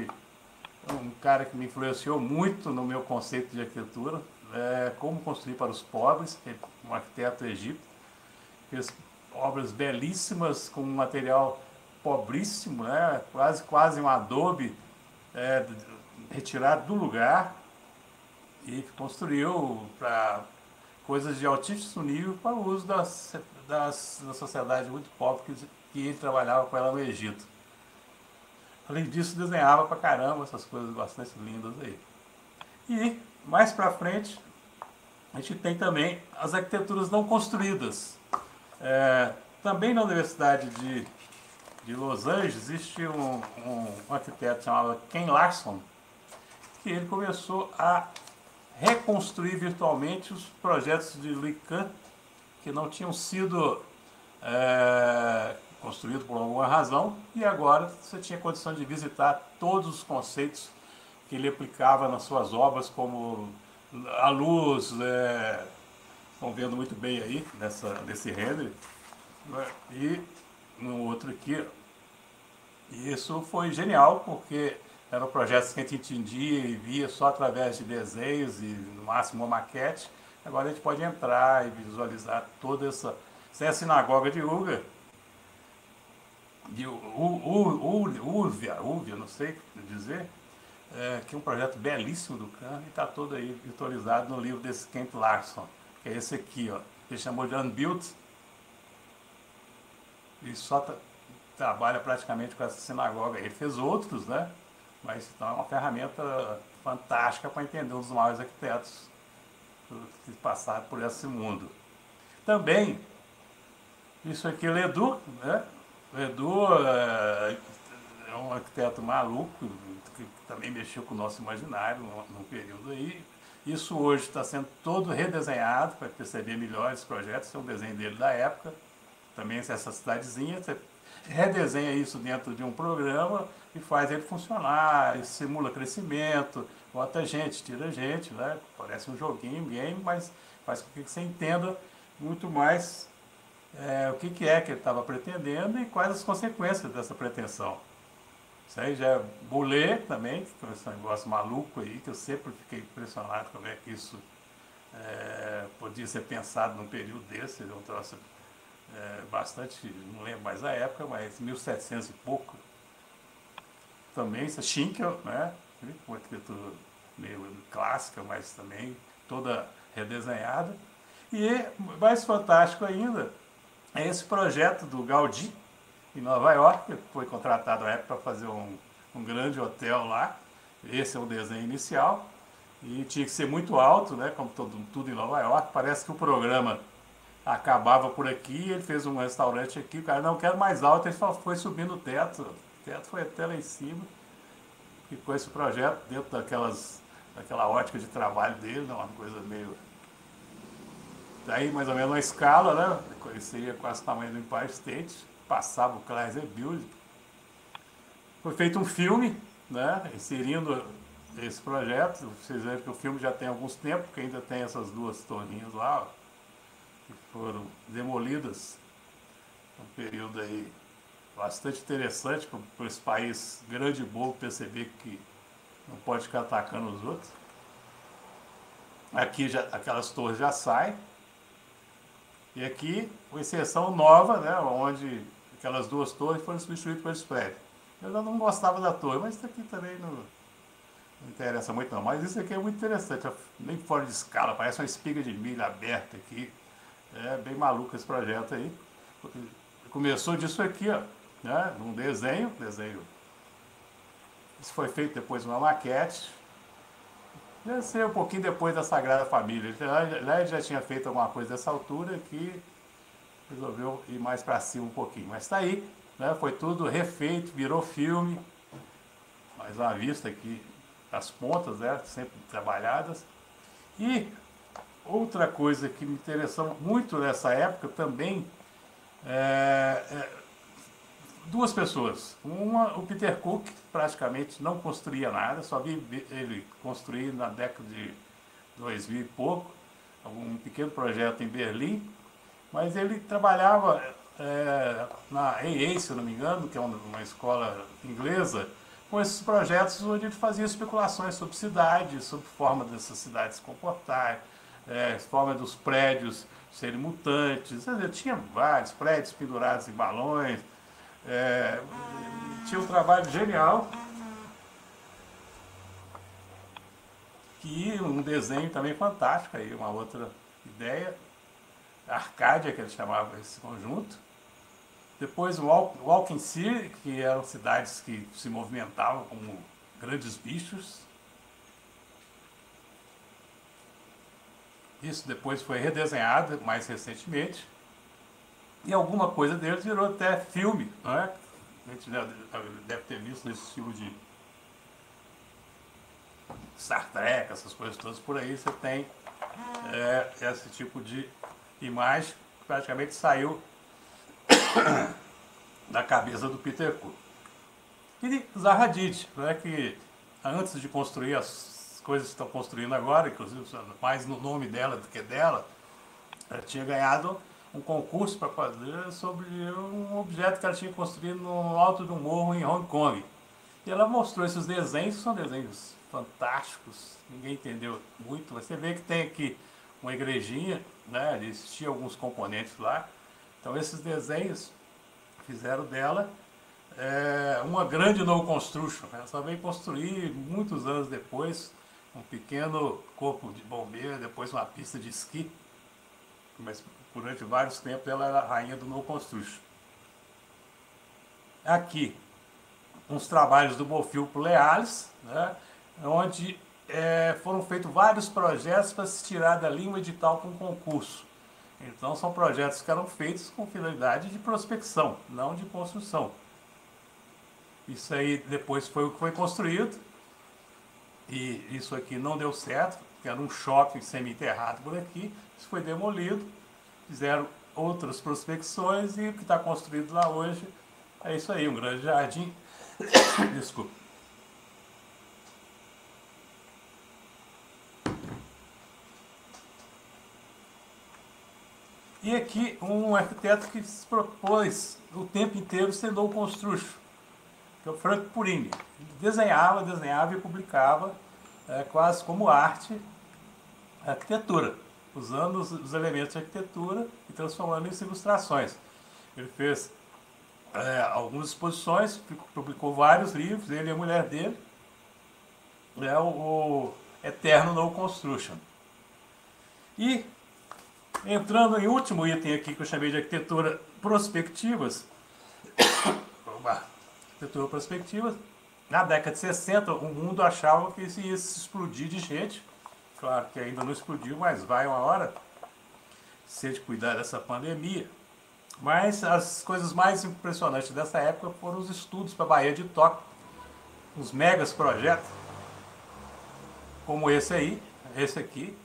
cara que me influenciou muito no meu conceito de arquitetura, como construir para os pobres, um arquiteto egípcio, fez obras belíssimas com um material pobríssimo, né? quase um adobe retirado do lugar, e construiu para coisas de altíssimo nível para o uso da sociedade muito pobre que ele trabalhava com ela no Egito. Além disso, desenhava pra caramba essas coisas bastante lindas aí. E, mais pra frente, a gente tem também as arquiteturas não construídas. Também na Universidade de Los Angeles existe um arquiteto chamado Ken Larson, que ele começou a reconstruir virtualmente os projetos de Lee Kuan, que não tinham sido construídos por alguma razão, e agora você tinha condição de visitar todos os conceitos que ele aplicava nas suas obras, como a luz, estão vendo muito bem aí nesse render, e no outro aqui. E isso foi genial, porque eram projetos que a gente entendia e via só através de desenhos e no máximo uma maquete. Agora a gente pode entrar e visualizar toda essa é a sinagoga de Uga, de Úvia, não sei dizer, que é um projeto belíssimo do Kahn e está todo aí virtualizado no livro desse Kent Larson, que é esse aqui, ó, ele chamou de Unbuilt, e só trabalha praticamente com essa sinagoga. Ele fez outros, né? Mas então é uma ferramenta fantástica para entender um dos maiores arquitetos que passaram por esse mundo. Também, isso aqui é Ledoux, né? Ledoux é um arquiteto maluco, que também mexeu com o nosso imaginário num período aí. Isso hoje está sendo todo redesenhado para perceber melhor esse projeto. Esse é um desenho dele da época. Também essa cidadezinha, você redesenha isso dentro de um programa e faz ele funcionar, simula crescimento, bota gente, tira gente, né? Parece um joguinho, um game, mas faz com que você entenda muito mais o que ele estava pretendendo e quais as consequências dessa pretensão. Isso aí já é Boulez também, que é esse negócio maluco aí, que eu sempre fiquei impressionado como é que isso podia ser pensado num período desse, um troço bastante, não lembro mais a época, mas 1700 e pouco. Também isso é Schinkel, né? Uma arquitetura meio clássica, mas também toda redesenhada. E mais fantástico ainda é esse projeto do Gaudí, em Nova York, que foi contratado à época para fazer um grande hotel lá. Esse é o desenho inicial. E tinha que ser muito alto, né? Como tudo em Nova York. Parece que o programa acabava por aqui, ele fez um restaurante aqui, o cara não quer mais alto, ele só foi subindo o teto foi até lá em cima. e com esse projeto, dentro daquela ótica de trabalho dele, né, uma coisa meio... Daí mais ou menos uma escala, né? Seria quase o tamanho do Empire State, passava o Chrysler Building. Foi feito um filme, né? Inserindo esse projeto. Vocês veem que o filme já tem alguns tempos, porque ainda tem essas duas torrinhas lá, ó, que foram demolidas. Um período aí bastante interessante para esse país grande e bobo perceber que não pode ficar atacando os outros. Aqui já, aquelas torres já saem. E aqui, uma exceção nova, né, onde aquelas duas torres foram substituídas por esse prédio. Eu já não gostava da torre, mas isso aqui também não interessa muito não. Mas isso aqui é muito interessante, nem fora de escala, parece uma espiga de milho aberta aqui. É bem maluco esse projeto aí. Começou disso aqui, ó, né, num desenho. Isso foi feito depois uma maquete. Deve ser um pouquinho depois da Sagrada Família. Lá ele já tinha feito alguma coisa dessa altura que resolveu ir mais para cima um pouquinho. Mas está aí, né? Foi tudo refeito, virou filme. Mais uma vista aqui, as pontas, né? Sempre trabalhadas. E outra coisa que me interessou muito nessa época também duas pessoas. Uma, o Peter Cook, praticamente não construía nada, só vi ele construir na década de 2000 e pouco, um pequeno projeto em Berlim, mas ele trabalhava na AA, se eu não me engano, que é uma escola inglesa, com esses projetos onde ele fazia especulações sobre cidades, sobre forma dessas cidades se comportarem, forma dos prédios serem mutantes. Tinha vários prédios pendurados em balões. Tinha um trabalho genial e um desenho também fantástico, aí uma outra ideia, Arcádia, que ele chamava esse conjunto. Depois o Walking City, que eram cidades que se movimentavam como grandes bichos. Isso depois foi redesenhado mais recentemente. E alguma coisa deles virou até filme, não é? A gente deve ter visto nesse estilo de Star Trek, essas coisas todas por aí. Você tem esse tipo de imagem que praticamente saiu da cabeça do Peter Cook. E Zaha Hadid, né, que antes de construir as coisas que estão construindo agora, inclusive mais no nome dela do que dela, ela tinha ganhado um concurso para fazer sobre um objeto que ela tinha construído no alto de um morro em Hong Kong. E ela mostrou esses desenhos, são desenhos fantásticos, ninguém entendeu muito. Você vê que tem aqui uma igrejinha, né, existiam alguns componentes lá. Então esses desenhos fizeram dela uma grande no construction. Ela só veio construir muitos anos depois um pequeno corpo de bombeiro, depois uma pista de esqui. Mas durante vários tempos ela era a rainha do no construction. Aqui, uns trabalhos do Beaufils Leales, né, onde foram feitos vários projetos para se tirar dali um edital para um concurso. Então são projetos que eram feitos com finalidade de prospecção, não de construção. Isso aí depois foi o que foi construído, e isso aqui não deu certo, porque era um shopping semi-enterrado por aqui, isso foi demolido, fizeram outras prospecções e o que está construído lá hoje é isso aí, um grande jardim. Desculpa. E aqui um arquiteto que se propôs o tempo inteiro ser no construction, que é o Frank Purini. Ele desenhava e publicava quase como arte a arquitetura, usando os elementos de arquitetura e transformando isso em ilustrações. Ele fez algumas exposições, publicou vários livros, ele e a mulher dele, o Eterno No Construction. E entrando em último item aqui que eu chamei de arquitetura prospectivas, na década de 60 o mundo achava que isso ia se explodir de gente, claro que ainda não explodiu, mas vai uma hora, se a gente cuidar dessa pandemia. Mas as coisas mais impressionantes dessa época foram os estudos para a Baía de Tóquio, uns megas projetos, como esse aí, esse aqui,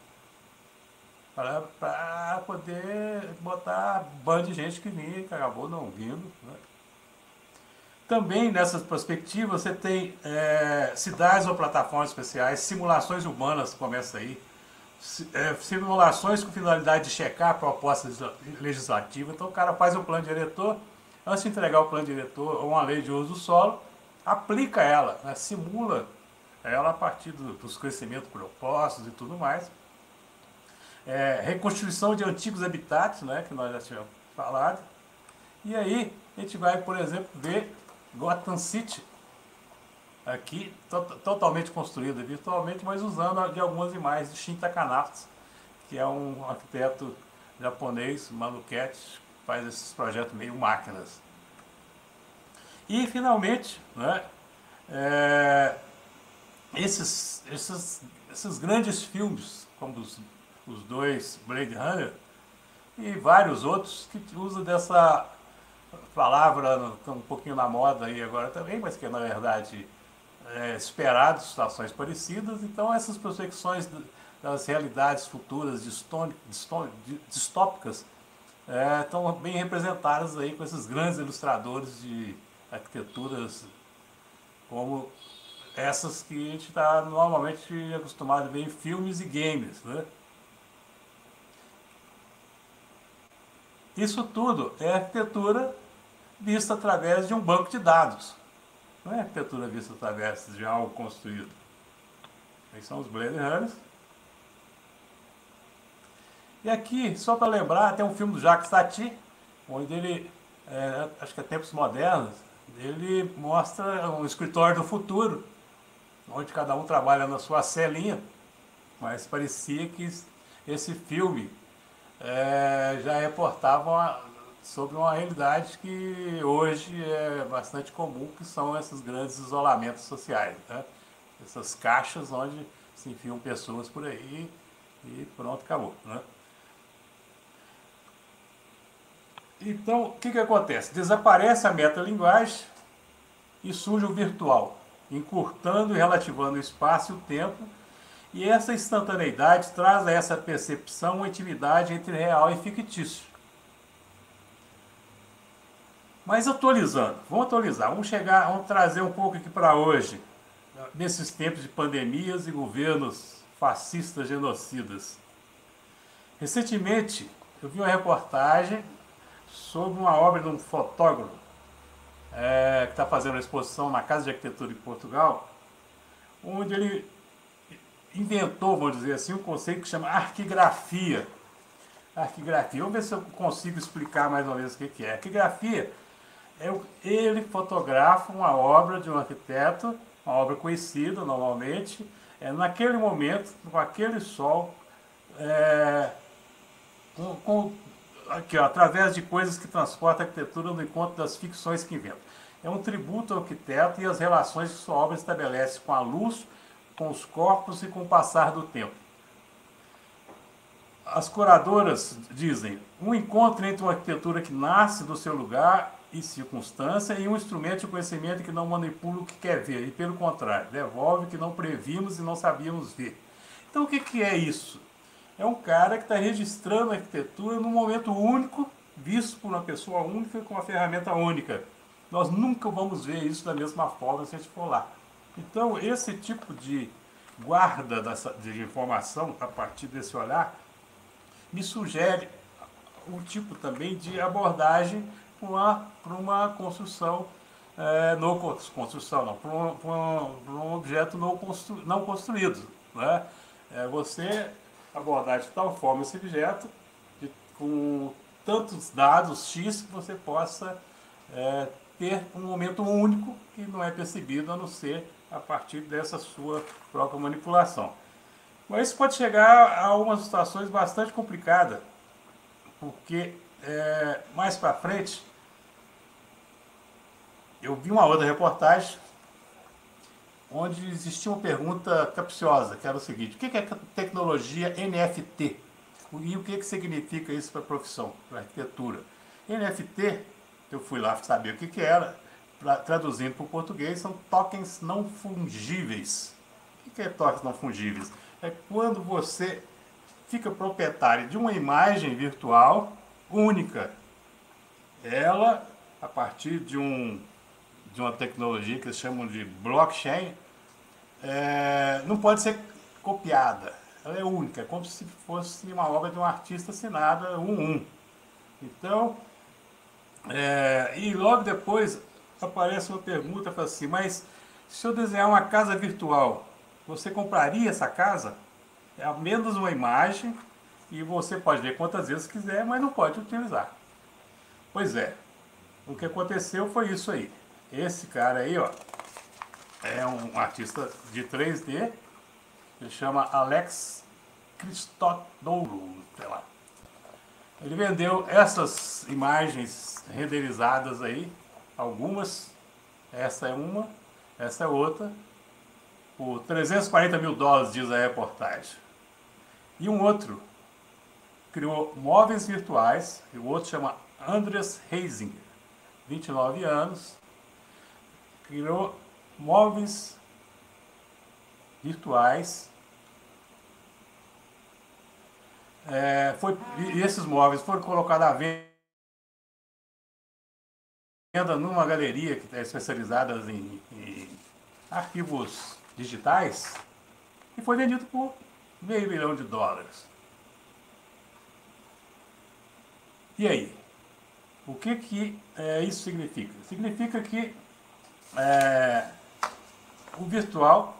para poder botar bando de gente que vinha, que acabou não vindo, né? Também nessas perspectivas você tem cidades ou plataformas especiais, simulações urbanas, começa aí, simulações com finalidade de checar propostas legislativas. Então o cara faz um plano diretor, antes de entregar o plano diretor ou uma lei de uso do solo, aplica ela, né? Simula ela a partir dos crescimentos propostos e tudo mais. Reconstrução de antigos habitats, né, que nós já tínhamos falado. E aí a gente vai, por exemplo, ver Gotham City, aqui, totalmente construída virtualmente, mas usando de algumas imagens de Shin Takanato, que é um arquiteto japonês, maluquete, que faz esses projetos meio máquinas. E, finalmente, né, esses grandes filmes, como os dois Blade Runner e vários outros que usam dessa palavra um pouquinho na moda aí agora também, mas que na verdade esperado situações parecidas. Então essas prospecções das realidades futuras distópicas estão bem representadas aí com esses grandes ilustradores de arquiteturas como essas que a gente está normalmente acostumado a ver em filmes e games, né? Isso tudo é arquitetura vista através de um banco de dados. Não é arquitetura vista através de algo construído. Esses são os Blade Runners. E aqui, só para lembrar, tem um filme do Jacques Tati, onde ele, acho que é Tempos Modernos, ele mostra um escritório do futuro, onde cada um trabalha na sua celinha, mas parecia que esse filme já reportava sobre uma realidade que hoje é bastante comum, que são esses grandes isolamentos sociais, né? Essas caixas onde se enfiam pessoas por aí e pronto, acabou, né? Então, o que acontece? Desaparece a metalinguagem e surge o virtual, encurtando e relativando o espaço e o tempo, e essa instantaneidade traz a essa percepção uma intimidade entre real e fictício. Mas atualizando, vamos atualizar, vamos trazer um pouco aqui para hoje, nesses tempos de pandemias e governos fascistas genocidas. Recentemente, eu vi uma reportagem sobre uma obra de um fotógrafo que está fazendo uma exposição na Casa de Arquitetura em Portugal, onde ele inventou, vamos dizer assim, um conceito que chama arquigrafia. Arquigrafia, vamos ver se eu consigo explicar mais ou menos o que é. Arquigrafia ele fotografa uma obra de um arquiteto, uma obra conhecida normalmente, naquele momento, com aquele sol, através de coisas que transportam a arquitetura no encontro das ficções que inventa. É um tributo ao arquiteto e às relações que sua obra estabelece com a luz, com os corpos e com o passar do tempo. As curadoras dizem, um encontro entre uma arquitetura que nasce do seu lugar e circunstância e um instrumento de conhecimento que não manipula o que quer ver, e pelo contrário, devolve o que não previmos e não sabíamos ver. Então o que é isso? É um cara que está registrando a arquitetura num momento único, visto por uma pessoa única, com uma ferramenta única. Nós nunca vamos ver isso da mesma forma se a gente for lá. Então esse tipo de guarda de informação a partir desse olhar me sugere um tipo também de abordagem para uma construção, para um objeto não construído, né? Você abordar de tal forma esse objeto, com tantos dados X, que você possa ter um momento único que não é percebido a não ser a partir dessa sua própria manipulação. Mas isso pode chegar a algumas situações bastante complicadas, porque mais para frente eu vi uma outra reportagem onde existia uma pergunta capciosa, que era o seguinte: o que é tecnologia NFT? E o que significa isso para a profissão, para a arquitetura? NFT, eu fui lá saber o que era, traduzindo para o português, são tokens não fungíveis. O que é tokens não fungíveis? É quando você fica proprietário de uma imagem virtual única. Ela, a partir de uma tecnologia que eles chamam de blockchain, não pode ser copiada. Ela é única, é como se fosse uma obra de um artista assinada um. Então, e logo depois aparece uma pergunta, fala assim, mas se eu desenhar uma casa virtual, você compraria essa casa? É apenas uma imagem e você pode ver quantas vezes quiser, mas não pode utilizar. Pois é, o que aconteceu foi isso aí. Esse cara aí, ó, é um artista de 3D, ele chama Alex Christodoulou, sei lá. Ele vendeu essas imagens renderizadas aí, algumas, essa é uma, essa é outra, por $340 mil, diz a reportagem. E um outro criou móveis virtuais, e o outro chama Andreas Heisinger, 29 anos, criou móveis virtuais. E esses móveis foram colocados à venda numa galeria que é especializada em arquivos digitais e foi vendido por $500 milhão. E aí? O que isso significa? Significa que o virtual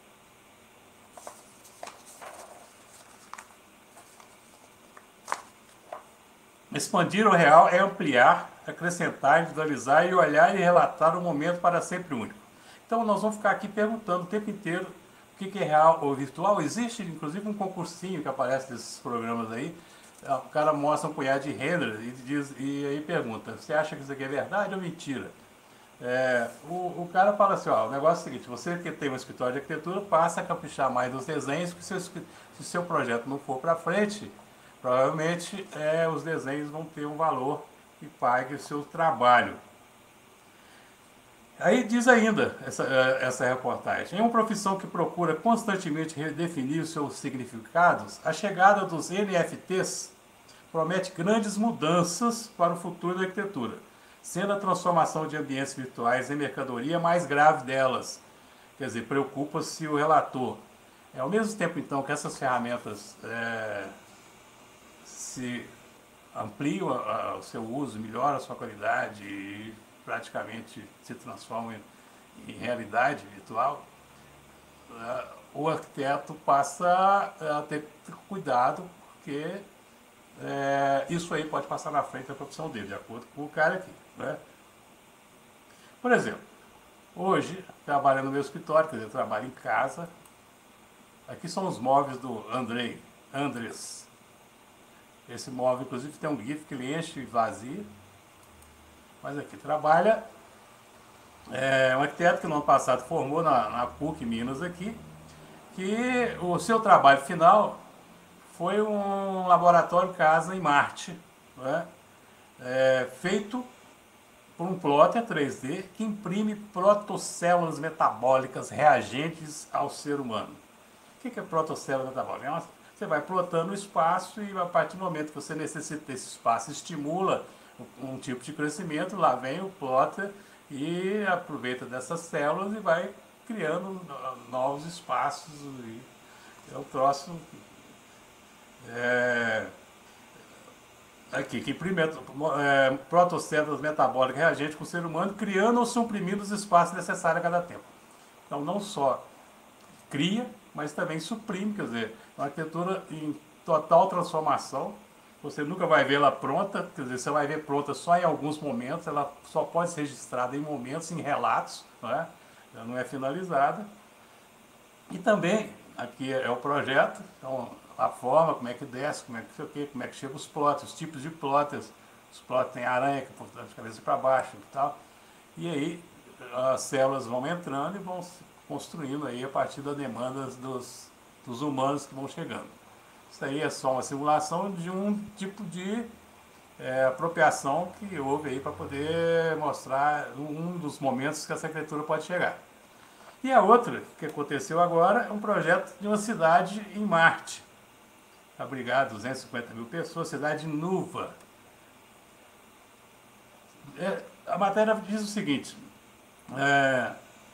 expandir o real é ampliar, acrescentar, individualizar e olhar e relatar um momento para sempre único. Então nós vamos ficar aqui perguntando o tempo inteiro o que é real ou virtual. Existe inclusive um concursinho que aparece nesses programas aí. O cara mostra um punhado de render e aí pergunta, você acha que isso aqui é verdade ou mentira? O cara fala assim, ó, o negócio é o seguinte, você que tem um escritório de arquitetura passa a caprichar mais nos desenhos, porque se o seu projeto não for para frente, provavelmente os desenhos vão ter um valor que pague o seu trabalho. Aí diz ainda essa reportagem, em uma profissão que procura constantemente redefinir os seus significados, a chegada dos NFTs promete grandes mudanças para o futuro da arquitetura, sendo a transformação de ambientes virtuais em mercadoria mais grave delas. Quer dizer, preocupa-se o relator. Ao mesmo tempo, então, que essas ferramentas se ampliam o seu uso, melhoram a sua qualidade e praticamente se transformam em realidade virtual, o arquiteto passa a ter cuidado, porque isso aí pode passar na frente da profissão dele, de acordo com o cara aqui. Né? Por exemplo, hoje, trabalhando no meu escritório, quer dizer, eu trabalho em casa, aqui são os móveis do Andres. Esse móvel, inclusive, tem um GIF que ele enche e vazia. Mas aqui trabalha um arquiteto que no ano passado formou na PUC Minas aqui, que o seu trabalho final foi um laboratório casa em Marte, né? Feito por um plotter 3D que imprime protocélulas metabólicas reagentes ao ser humano. O que é protocélula metabólica? Você vai plotando o espaço e a partir do momento que você necessita desse espaço, estimula um tipo de crescimento, lá vem o plotter e aproveita dessas células e vai criando novos espaços. E é o troço aqui, que imprime protocélulas metabólicas reagentes com o ser humano, criando ou suprimindo os espaços necessários a cada tempo. Então não só cria, mas também suprime, quer dizer, uma arquitetura em total transformação. Você nunca vai vê-la pronta, quer dizer, você vai ver pronta só em alguns momentos, ela só pode ser registrada em momentos, em relatos, não é? Ela não é finalizada. E também, aqui é o projeto, então a forma, como é que desce, como é que chega os plotters, os tipos de plotters. Os plotters têm aranha que põe de cabeça para baixo e tal. E aí as células vão entrando e vão se construindo aí a partir das demandas dos humanos que vão chegando. Isso aí é só uma simulação de um tipo de apropriação que houve aí para poder mostrar um dos momentos que essa arquitetura pode chegar. E a outra, que aconteceu agora, é um projeto de uma cidade em Marte, abrigar 250 mil pessoas, cidade de Nuva. A matéria diz o seguinte, é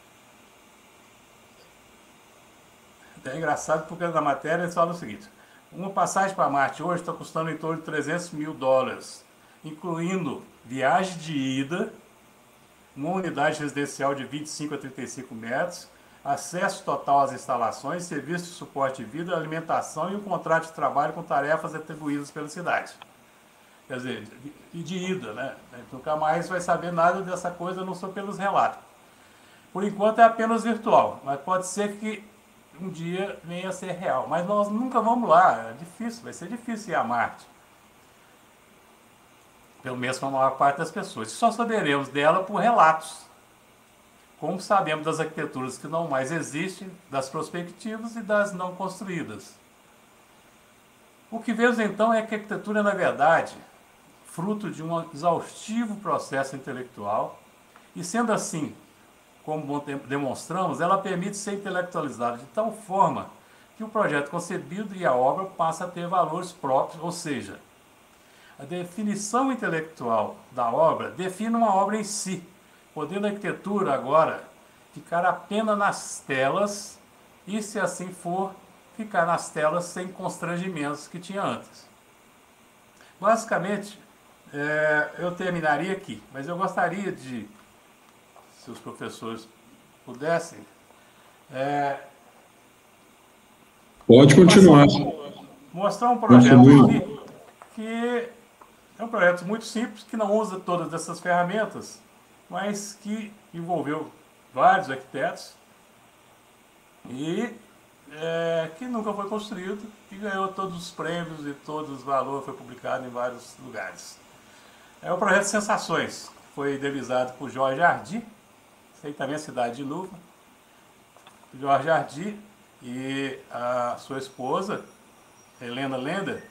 engraçado porque na matéria eles falam o seguinte: uma passagem para Marte hoje está custando em torno de $300 mil, incluindo viagem de ida, uma unidade residencial de 25 a 35 metros, acesso total às instalações, serviço de suporte de vida, alimentação e um contrato de trabalho com tarefas atribuídas pela cidade. Quer dizer, e de ida, né? Nunca mais vai saber nada dessa coisa, a não só pelos relatos. Por enquanto é apenas virtual, mas pode ser que um dia venha a ser real. Mas nós nunca vamos lá, é difícil, vai ser difícil ir a Marte. Pelo menos para a maior parte das pessoas. Só saberemos dela por relatos. Como sabemos das arquiteturas que não mais existem, das prospectivas e das não construídas. O que vemos então é que a arquitetura é, na verdade, fruto de um exaustivo processo intelectual, e sendo assim, como demonstramos, ela permite ser intelectualizada de tal forma que o projeto concebido e a obra passam a ter valores próprios, ou seja, a definição intelectual da obra define uma obra em si, podendo a arquitetura agora ficar apenas nas telas e, se assim for, ficar nas telas sem constrangimentos que tinha antes. Basicamente, eu terminaria aqui, mas eu gostaria de, se os professores pudessem... Pode continuar. Mostrar um projeto aqui que é um projeto muito simples, que não usa todas essas ferramentas, mas que envolveu vários arquitetos e que nunca foi construído e ganhou todos os prêmios e todos os valores, foi publicado em vários lugares. É o projeto Sensações, foi idealizado por Jorge Ardi, esse aí também é a cidade de Nuva. Jorge Ardi e a sua esposa, Helena Lender.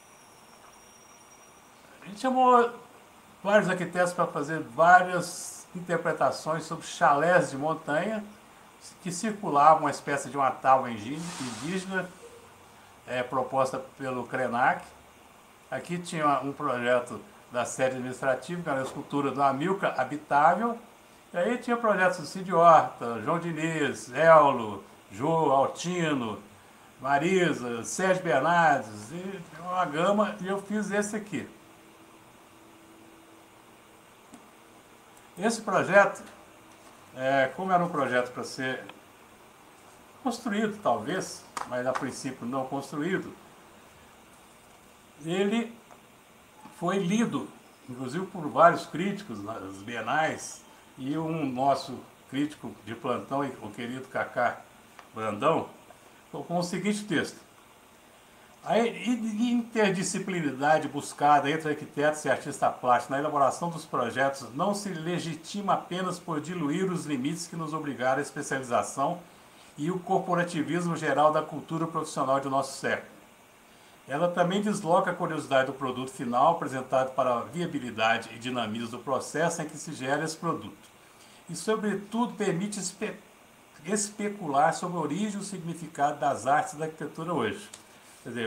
A gente chamou vários arquitetos para fazer várias interpretações sobre chalés de montanha que circulavam uma espécie de uma tábua indígena proposta pelo Krenak. Aqui tinha um projeto da sede administrativa, que era a escultura do Amilcar Habitável. E aí tinha projetos do Cid Horta, João Diniz, Ello, Jô, Altino, Marisa, Sérgio Bernardes, e uma gama, e eu fiz esse aqui. Esse projeto, como era um projeto para ser construído, talvez, mas a princípio não construído, ele foi lido, inclusive por vários críticos nas bienais, e um nosso crítico de plantão, o querido Cacá Brandão, com o seguinte texto: a interdisciplinaridade buscada entre arquitetos e artistas plásticos na elaboração dos projetos não se legitima apenas por diluir os limites que nos obrigaram à especialização e o corporativismo geral da cultura profissional de nosso século. Ela também desloca a curiosidade do produto final apresentado para a viabilidade e dinamismo do processo em que se gera esse produto. E, sobretudo, permite especular sobre a origem e o significado das artes da arquitetura hoje. Quer dizer,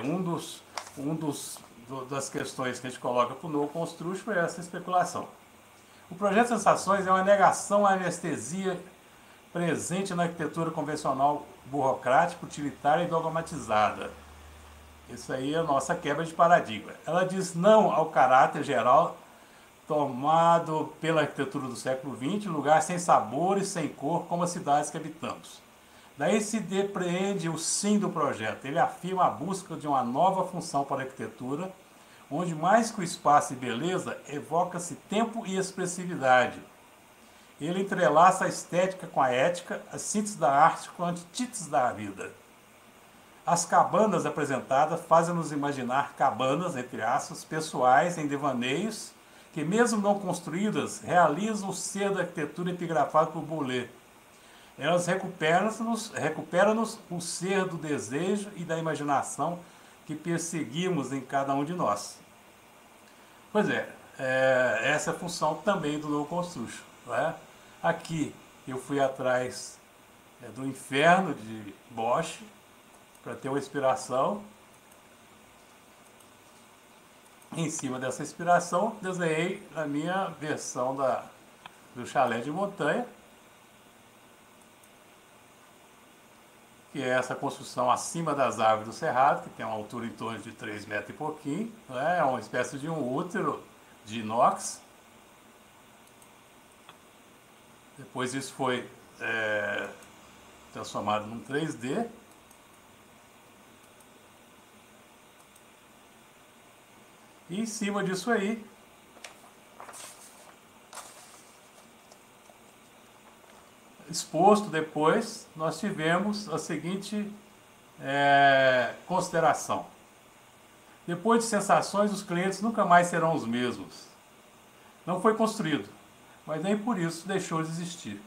das questões que a gente coloca para o No Construction é essa especulação. O projeto Sensações é uma negação à anestesia presente na arquitetura convencional burocrática, utilitária e dogmatizada. Isso aí é a nossa quebra de paradigma. Ela diz não ao caráter geral tomado pela arquitetura do século XX, lugar sem sabor e sem cor, como as cidades que habitamos. Daí se depreende o sim do projeto. Ele afirma a busca de uma nova função para a arquitetura, onde mais que o espaço e beleza, evoca-se tempo e expressividade. Ele entrelaça a estética com a ética, a síntese da arte com a antítese da vida. As cabanas apresentadas fazem-nos imaginar cabanas, entre aspas, pessoais em devaneios, que mesmo não construídas, realizam o ser da arquitetura epigrafado por Boulez. Elas recuperam-nos o ser do desejo e da imaginação que perseguimos em cada um de nós. Pois é, essa é a função também do No Construction, né? Aqui eu fui atrás do Inferno de Bosch para ter uma inspiração. Em cima dessa inspiração, desenhei a minha versão do chalé de montanha, que é essa construção acima das árvores do cerrado, que tem uma altura em torno de 3 metros e pouquinho, né? É uma espécie de um útero de inox. Depois isso foi transformado num 3D. E em cima disso aí, exposto depois, nós tivemos a seguinte consideração. Depois de sensações, os clientes nunca mais serão os mesmos. Não foi construído, mas nem por isso deixou de existir.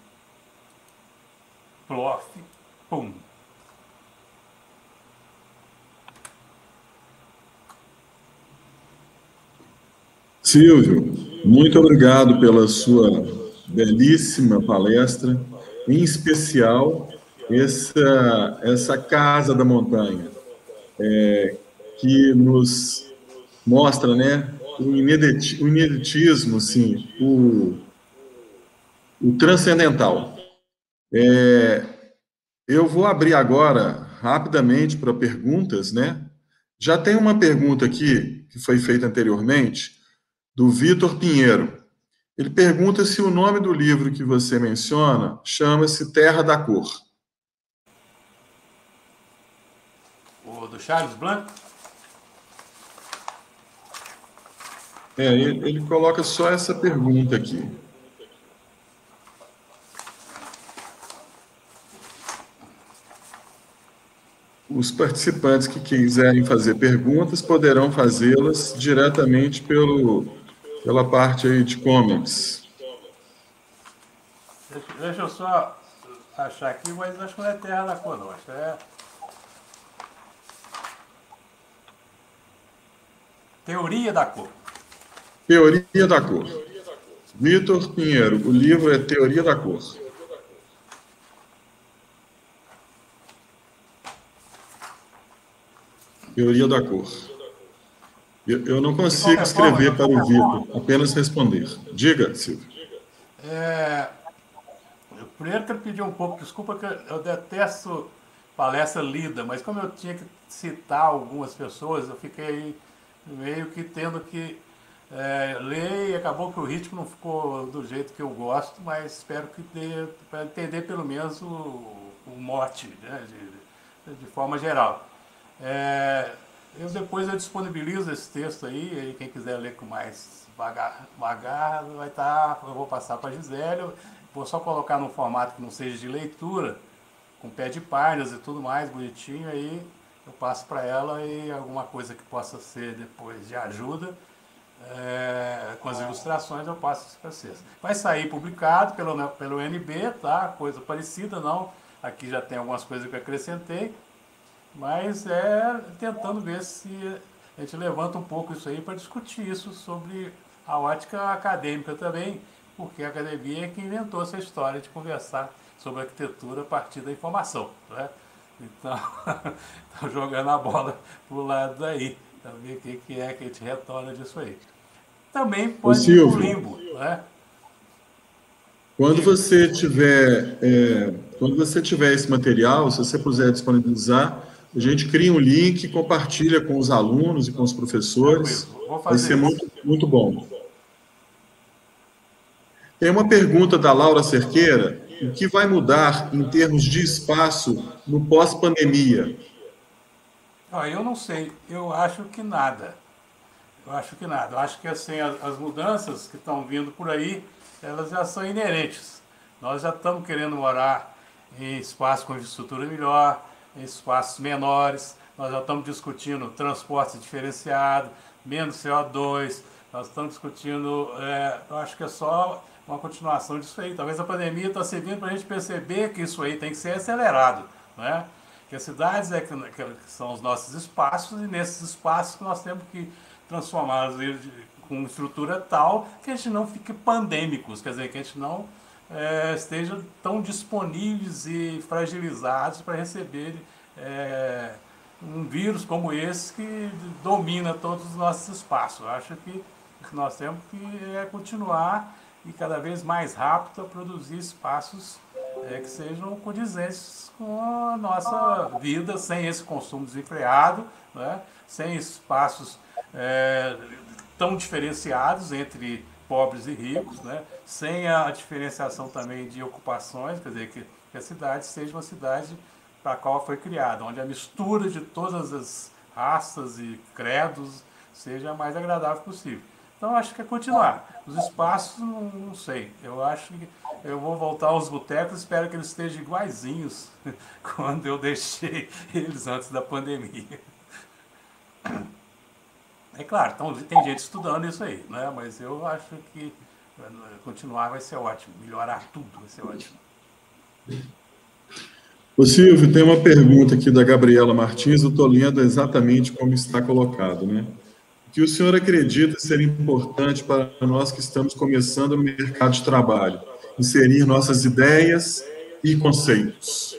Plof, pum. Silvio, muito obrigado pela sua belíssima palestra, em especial essa Casa da Montanha, que nos mostra, né, o ineditismo, sim, o transcendental. Eu vou abrir agora, rapidamente, para perguntas, né? Já tem uma pergunta aqui, que foi feita anteriormente, do Vitor Pinheiro. Ele pergunta se o nome do livro que você menciona chama-se Terra da Cor. O do Charles Blanc? Ele coloca só essa pergunta aqui. Os participantes que quiserem fazer perguntas poderão fazê-las diretamente pela parte aí de comments. Deixa eu só achar aqui, mas acho que não é Terra da Cor, não. Acho que é Teoria da Cor. Teoria da Cor. Vitor Pinheiro, o livro é Teoria da Cor. Teoria da Cor. Eu não consigo escrever para o Vitor, apenas responder. Diga, Silvio. Primeiro quero pedir um pouco de desculpa, que eu detesto palestra lida, mas como eu tinha que citar algumas pessoas, eu fiquei meio que tendo que ler, e acabou que o ritmo não ficou do jeito que eu gosto, mas espero que dê para entender pelo menos o mote, né, de forma geral. Depois eu disponibilizo esse texto aí, quem quiser ler com mais vagar vai estar, eu vou passar para a Gisele, vou só colocar num formato que não seja de leitura, com pé de páginas e tudo mais, bonitinho, aí eu passo para ela, e alguma coisa que possa ser depois de ajuda, com as ilustrações, eu passo para vocês. Vai sair publicado pelo NB, tá? Coisa parecida, não. Aqui já tem algumas coisas que eu acrescentei, mas tentando ver se a gente levanta um pouco isso aí para discutir isso sobre a ótica acadêmica também, porque a academia é que inventou essa história de conversar sobre arquitetura a partir da informação, né? Então, estou jogando a bola para o lado daí, para ver o que é que a gente retorna disso aí. Também pode ir para o limbo, né? Quando você tiver esse material, se você puder disponibilizar, a gente cria um link, compartilha com os alunos e com os professores. Vai ser muito, muito bom. Tem uma pergunta da Laura Cerqueira: o que vai mudar em termos de espaço no pós-pandemia? Eu não sei, eu acho que nada. Eu acho que assim, as mudanças que estão vindo por aí, elas já são inerentes. Nós já estamos querendo morar em espaços com infraestrutura melhor, em espaços menores, nós já estamos discutindo transporte diferenciado, menos CO2, nós estamos discutindo, eu acho que é só uma continuação disso aí. Talvez a pandemia está servindo para a gente perceber que isso aí tem que ser acelerado, né? Que as cidades que são os nossos espaços, e nesses espaços que nós temos que transformá-los com estrutura tal que a gente não fique pandêmicos, quer dizer, que a gente não estejam tão disponíveis e fragilizados para receber um vírus como esse que domina todos os nossos espaços. Eu acho que nós temos que continuar e cada vez mais rápido a produzir espaços que sejam condizentes com a nossa vida, sem esse consumo desenfreado, né? Sem espaços tão diferenciados entre pobres e ricos, né? Sem a diferenciação também de ocupações, quer dizer, que a cidade seja uma cidade para a qual foi criada, onde a mistura de todas as raças e credos seja a mais agradável possível. Então, acho que é continuar. Os espaços, não sei. Eu acho que eu vou voltar aos botecos, espero que eles estejam iguaizinhos quando eu deixei eles antes da pandemia. É claro, então, tem gente estudando isso aí, né? Mas eu acho que continuar vai ser ótimo, melhorar tudo vai ser ótimo. Ô Silvio, tem uma pergunta aqui da Gabriela Martins, eu estou lendo exatamente como está colocado, né? O que o senhor acredita ser importante para nós que estamos começando o mercado de trabalho? Inserir nossas ideias e conceitos.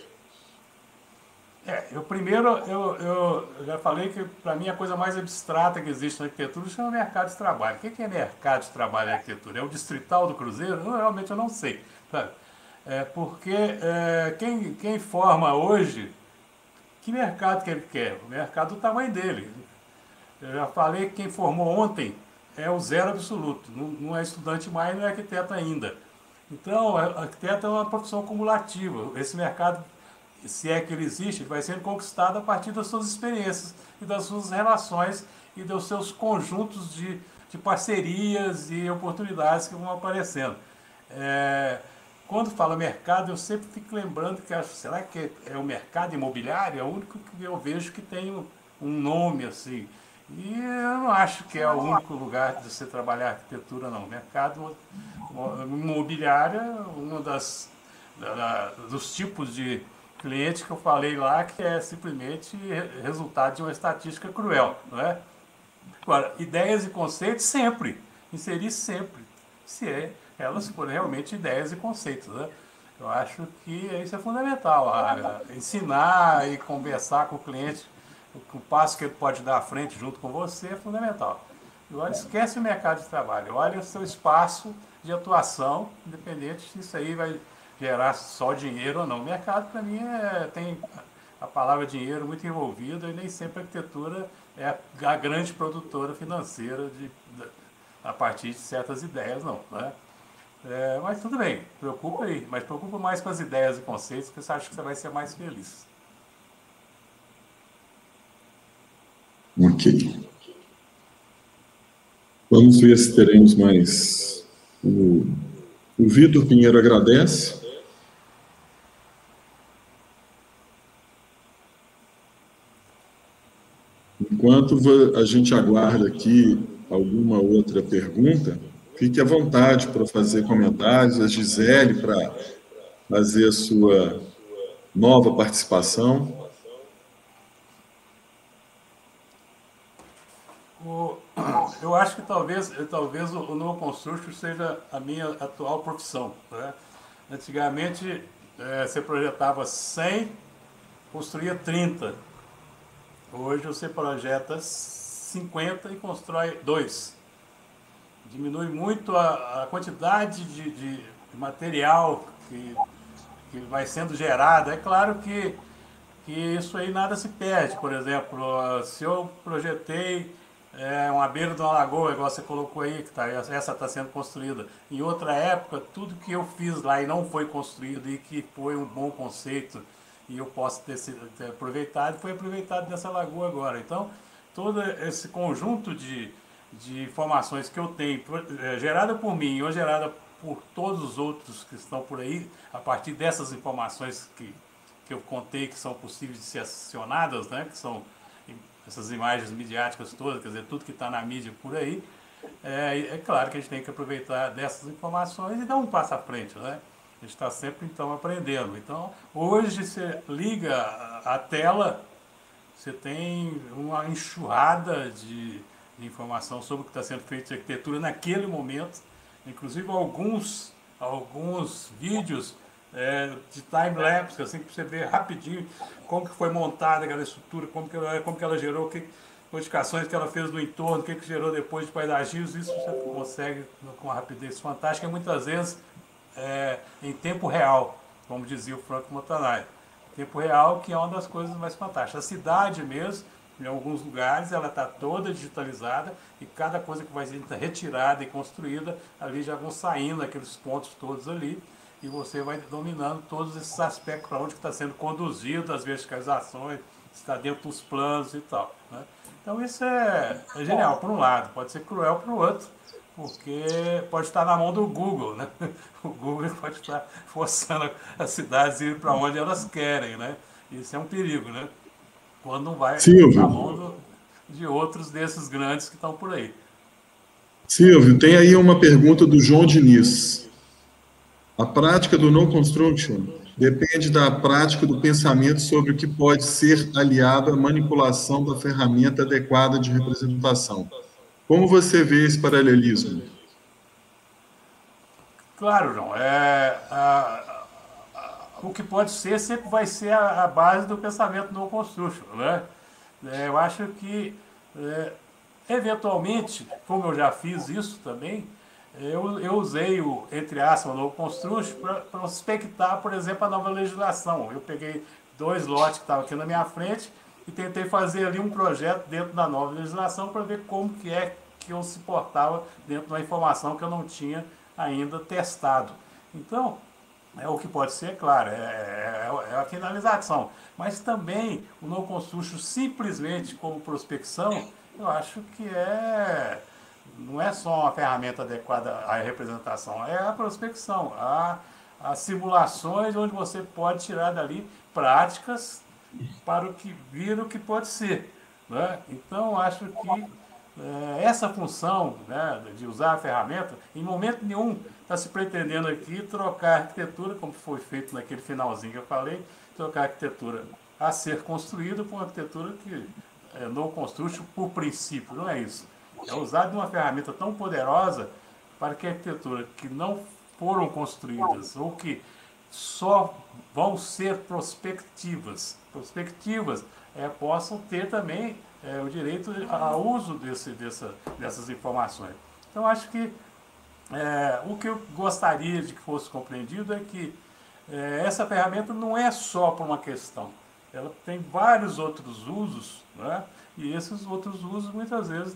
Eu primeiro, eu já falei que para mim a coisa mais abstrata que existe na arquitetura chama mercado de trabalho. O que é mercado de trabalho na arquitetura? É o distrital do Cruzeiro? Não, realmente eu não sei. Sabe? Porque quem forma hoje, que mercado que ele quer? O mercado do tamanho dele. Eu já falei que quem formou ontem é o zero absoluto, não é estudante mais, não é arquiteto ainda. Então, arquiteto é uma profissão cumulativa. Esse mercado, se é que ele existe, vai sendo conquistado a partir das suas experiências e das suas relações e dos seus conjuntos de parcerias e oportunidades que vão aparecendo. Quando fala mercado, eu sempre fico lembrando que será que é o mercado imobiliário? É o único que eu vejo que tem um nome assim. E eu não acho que é o único lugar de você trabalhar arquitetura, não. O mercado imobiliário é um dos tipos de cliente que eu falei lá, que é simplesmente resultado de uma estatística cruel, não é? Agora, ideias e conceitos sempre, inserir sempre, se elas forem realmente ideias e conceitos, né? Eu acho que isso é fundamental, ensinar e conversar com o cliente, o passo que ele pode dar à frente junto com você é fundamental. Agora, esquece o mercado de trabalho, olha o seu espaço de atuação, independente se isso aí vai gerar só dinheiro ou não. O mercado, para mim, tem a palavra dinheiro muito envolvida e nem sempre a arquitetura é a grande produtora financeira a partir de certas ideias, não, né? Mas tudo bem, preocupa aí, mas preocupa mais com as ideias e conceitos, porque você acha que você vai ser mais feliz. Ok. Vamos ver se teremos mais. O Vitor Pinheiro agradece. Enquanto a gente aguarda aqui alguma outra pergunta, fique à vontade para fazer comentários, a Gisele para fazer a sua nova participação. Eu acho que talvez o No Construction seja a minha atual profissão, né? Antigamente, você projetava 100, construía 30. Hoje você projeta 50 e constrói 2. Diminui muito a quantidade de material que vai sendo gerado. É claro que isso aí nada se perde. Por exemplo, se eu projetei uma beira de uma lagoa, igual você colocou aí, que essa está sendo construída. Em outra época, tudo que eu fiz lá e não foi construído e que foi um bom conceito e eu posso ter aproveitado, foi aproveitado nessa lagoa agora. Então, todo esse conjunto de informações que eu tenho, gerada por mim ou gerada por todos os outros que estão por aí, a partir dessas informações que eu contei que são possíveis de ser acionadas, né, que são essas imagens midiáticas todas, quer dizer, tudo que está na mídia por aí, é claro que a gente tem que aproveitar dessas informações e dar um passo à frente, né? A gente está sempre, então, aprendendo. Então, hoje você liga a tela, você tem uma enxurrada de de informação sobre o que está sendo feito de arquitetura naquele momento, inclusive alguns vídeos de time-lapse, assim, para você ver rapidinho como que foi montada aquela estrutura, como que ela gerou, que modificações que ela fez no entorno, o que gerou depois de paisagismo. Isso você consegue com uma rapidez fantástica, e muitas vezes em tempo real, como dizia o Franco Montanari. Tempo real, que é uma das coisas mais fantásticas. A cidade mesmo, em alguns lugares, ela está toda digitalizada, e cada coisa que vai ser retirada e construída, ali já vão saindo aqueles pontos todos ali, e você vai dominando todos esses aspectos, para onde está sendo conduzido, as verticalizações, está dentro dos planos e tal, né? Então isso é genial, por um lado, pode ser cruel para o outro, porque pode estar na mão do Google, né? O Google pode estar forçando as cidades a ir para onde elas querem, né? Isso é um perigo, né? Quando não vai na Silvio, mão de outros desses grandes que estão por aí. Silvio, tem aí uma pergunta do João Diniz. A prática do no construction depende da prática do pensamento sobre o que pode ser aliado à manipulação da ferramenta adequada de representação. Como você vê esse paralelismo? Claro, João, o que pode ser sempre vai ser a base do pensamento no construction, né? Eu acho que, eventualmente, como eu já fiz isso também, eu usei o, entre aspas, no construction para prospectar, por exemplo, a nova legislação. Eu peguei 2 lotes que estavam aqui na minha frente e tentei fazer ali um projeto dentro da nova legislação para ver como que eu se portava dentro de uma informação que eu não tinha ainda testado. Então, o que pode ser, claro, é a finalização. Mas também o no construction simplesmente como prospecção, eu acho que não é só uma ferramenta adequada à representação, é a prospecção, as simulações onde você pode tirar dali práticas para o que vir o que pode ser, né? Então, eu acho que essa função, né, de usar a ferramenta, em momento nenhum está se pretendendo aqui trocar a arquitetura, como foi feito naquele finalzinho que eu falei, trocar a arquitetura a ser construída por uma arquitetura que no construction por princípio, não é isso. É usar de uma ferramenta tão poderosa para que a arquitetura que não foram construídas ou que só vão ser prospectivas, possam ter também o direito ao uso dessas informações. Então, acho que o que eu gostaria de que fosse compreendido é que essa ferramenta não é só para uma questão, ela tem vários outros usos, né? E esses outros usos muitas vezes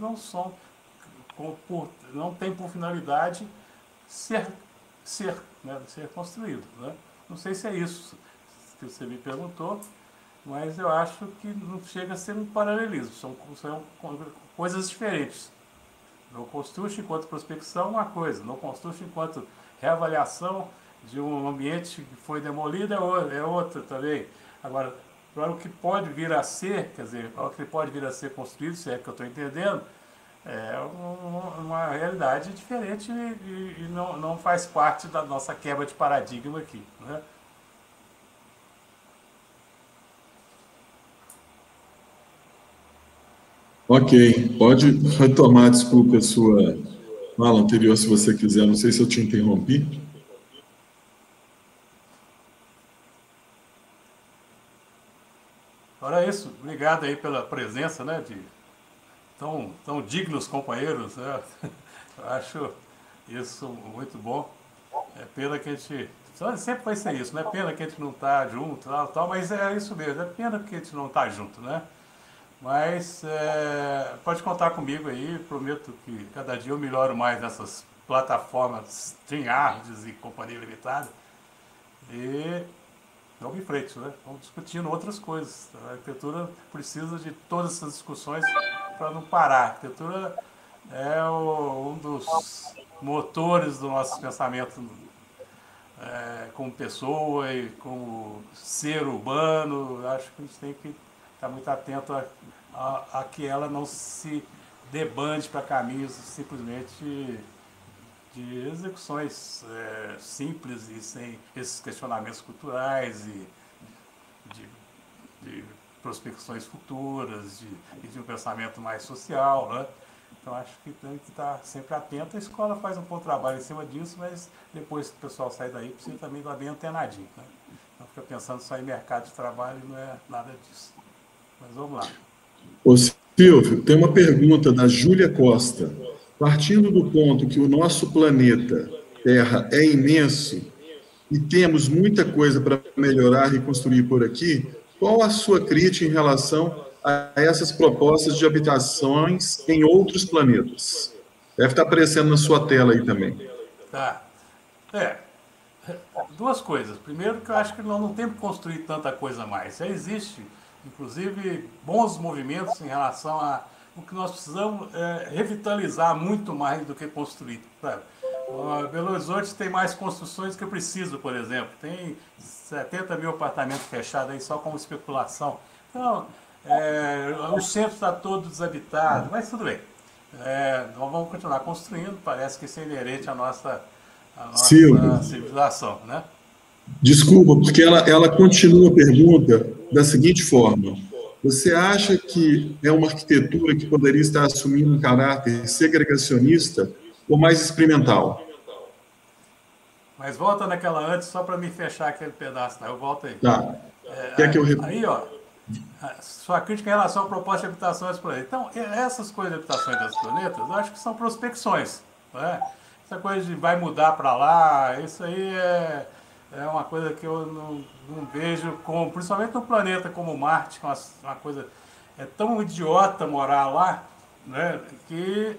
não tem por finalidade ser, ser construído, né? Não sei se é isso que você me perguntou, mas eu acho que não chega a ser um paralelismo, são coisas diferentes. No construction enquanto prospecção, uma coisa, no construction enquanto reavaliação de um ambiente que foi demolido é outra também. Agora, para o que pode vir a ser, quer dizer, para o que pode vir a ser construído, se é que eu estou entendendo, é uma realidade diferente e não faz parte da nossa quebra de paradigma aqui, né? Ok, pode retomar, desculpe, a sua fala anterior, se você quiser. Não sei se eu te interrompi. Ora, isso, obrigado aí pela presença, né, de tão dignos companheiros, né? Eu acho isso muito bom. É pena que a gente. Sempre vai ser isso, né? Pena que a gente não está junto, tal, mas é isso mesmo, é pena que a gente não está junto, né? Mas pode contar comigo aí, prometo que cada dia eu melhoro mais nessas plataformas StreamYards e Companhia Limitada. E vamos em frente, né? Vamos discutindo outras coisas. A arquitetura precisa de todas essas discussões para não parar. A arquitetura é um dos motores do nosso pensamento como pessoa e como ser humano. Acho que a gente tem que estar muito atento a que ela não se debande para caminhos simplesmente de execuções simples e sem esses questionamentos culturais e de prospecções futuras, de um pensamento mais social, né? Então, acho que tem que estar sempre atento. A escola faz um bom trabalho em cima disso, mas depois que o pessoal sai daí, precisa também estar bem antenadinho, né? Não fica pensando só em mercado de trabalho, não é nada disso. Mas vamos lá. Ô Silvio, tem uma pergunta da Júlia Costa. Partindo do ponto que o nosso planeta Terra é imenso e temos muita coisa para melhorar e construir por aqui, qual a sua crítica em relação a essas propostas de habitações em outros planetas? Deve estar aparecendo na sua tela aí também. Tá. É, duas coisas. Primeiro, que eu acho que nós não temos que construir tanta coisa a mais. Já existe, inclusive, bons movimentos em relação a o que nós precisamos revitalizar muito mais do que construir. Sabe? Belo Horizonte tem mais construções que precisa, por exemplo. Tem 70 mil apartamentos fechados aí só como especulação. Então, o centro está todo desabitado, mas tudo bem. Nós vamos continuar construindo, parece que isso é inerente à Silvio, nossa civilização, né? desculpa, porque ela continua a pergunta da seguinte forma: você acha que é uma arquitetura que poderia estar assumindo um caráter segregacionista ou mais experimental? Mas volta naquela antes só para me fechar aquele pedaço, tá? Eu volto aí. Tá. Quer que eu... Aí, ó, sua crítica em relação à proposta de habitações por aí. Então, essas coisas de habitações dos planetas, eu acho que são prospecções, né? Essa coisa de vai mudar para lá, isso aí é uma coisa que eu não vejo como, principalmente no planeta como Marte, que é uma coisa, é tão idiota morar lá, né, que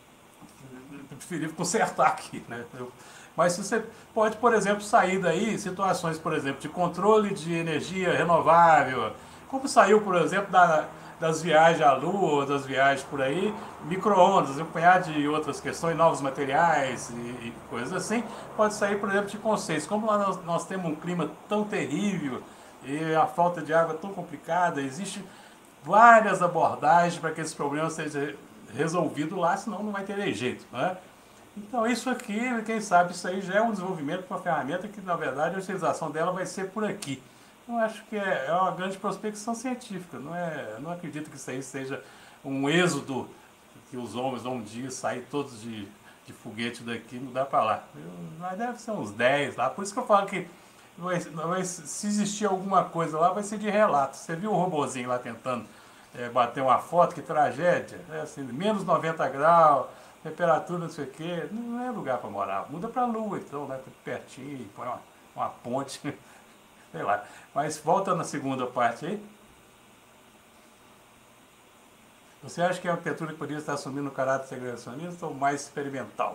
eu preferi consertar aqui, né? Mas se você pode, por exemplo, sair daí situações, por exemplo, de controle de energia renovável, como saiu, por exemplo, das viagens à Lua, das viagens por aí, micro-ondas, um punhado de outras questões, novos materiais e coisas assim, pode sair, por exemplo, de conceitos. Como lá nós temos um clima tão terrível e a falta de água tão complicada, existe várias abordagens para que esse problema seja resolvido lá, senão não vai ter jeito, né? Então isso aqui, quem sabe, isso aí já é um desenvolvimento para uma ferramenta que, na verdade, a utilização dela vai ser por aqui. Então acho que é uma grande prospecção científica, não acredito que isso aí seja um êxodo, que os homens vão um dia sair todos de foguete daqui e mudar para lá. Mas deve ser uns 10 lá, por isso que eu falo que se existir alguma coisa lá, vai ser de relato. Você viu o robozinho lá tentando bater uma foto, que tragédia, assim, menos 90 graus, temperatura, não sei o quê, não é lugar para morar. Muda para a Lua, então, né? Pertinho, põe uma ponte, sei lá. Mas volta na segunda parte aí. Você acha que a arquitetura poderia estar assumindo um caráter segregacionista ou mais experimental?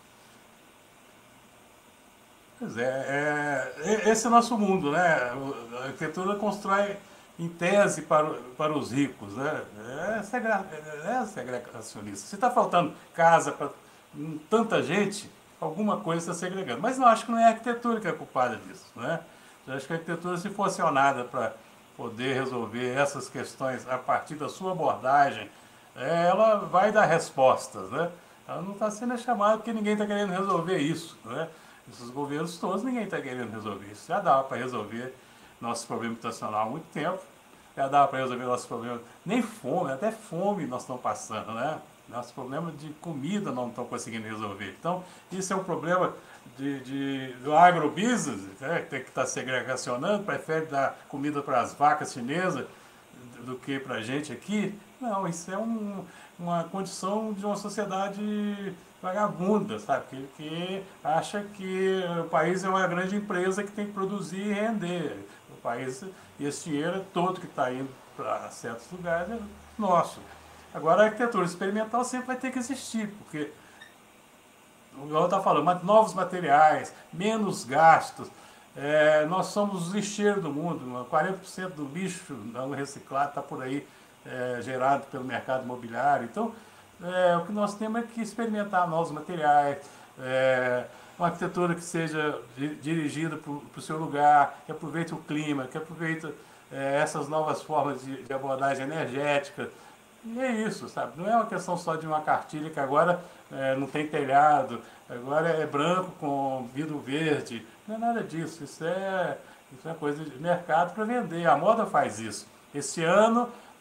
Pois esse é o nosso mundo, né? A arquitetura constrói em tese para os ricos, né? É segregacionista. Se está faltando casa para tanta gente, alguma coisa está segregando. Mas não acho que não é a arquitetura que é culpada disso, né? Eu acho que a arquitetura, se fosse acionada para poder resolver essas questões a partir da sua abordagem, ela vai dar respostas, né? Ela não está sendo chamada porque ninguém está querendo resolver isso, né? Esses governos todos, ninguém está querendo resolver isso. Já dava para resolver nosso problema habitacional há muito tempo, já dava para resolver nossos problemas, nem fome, até fome nós estamos passando, né? Nossos problemas de comida não estão conseguindo resolver. Então, isso é um problema do agrobusiness, né, que está segregacionando, prefere dar comida para as vacas chinesas do que para a gente aqui. Não, isso é uma condição de uma sociedade vagabunda, sabe? Que acha que o país é uma grande empresa que tem que produzir e render. O país, e esse dinheiro todo que está indo para certos lugares é nosso. Agora, a arquitetura experimental sempre vai ter que existir, porque, igual está falando, novos materiais, menos gastos. Nós somos os lixeiros do mundo, 40% do lixo não reciclado está por aí, gerado pelo mercado imobiliário. Então, o que nós temos é que experimentar novos materiais, uma arquitetura que seja dirigida para o seu lugar, que aproveite o clima, que aproveite essas novas formas de abordagem energética. E é isso, sabe? Não é uma questão só de uma cartilha que agora não tem telhado, agora é branco com vidro verde. Não é nada disso. Isso é coisa de mercado para vender. A moda faz isso. Esse ano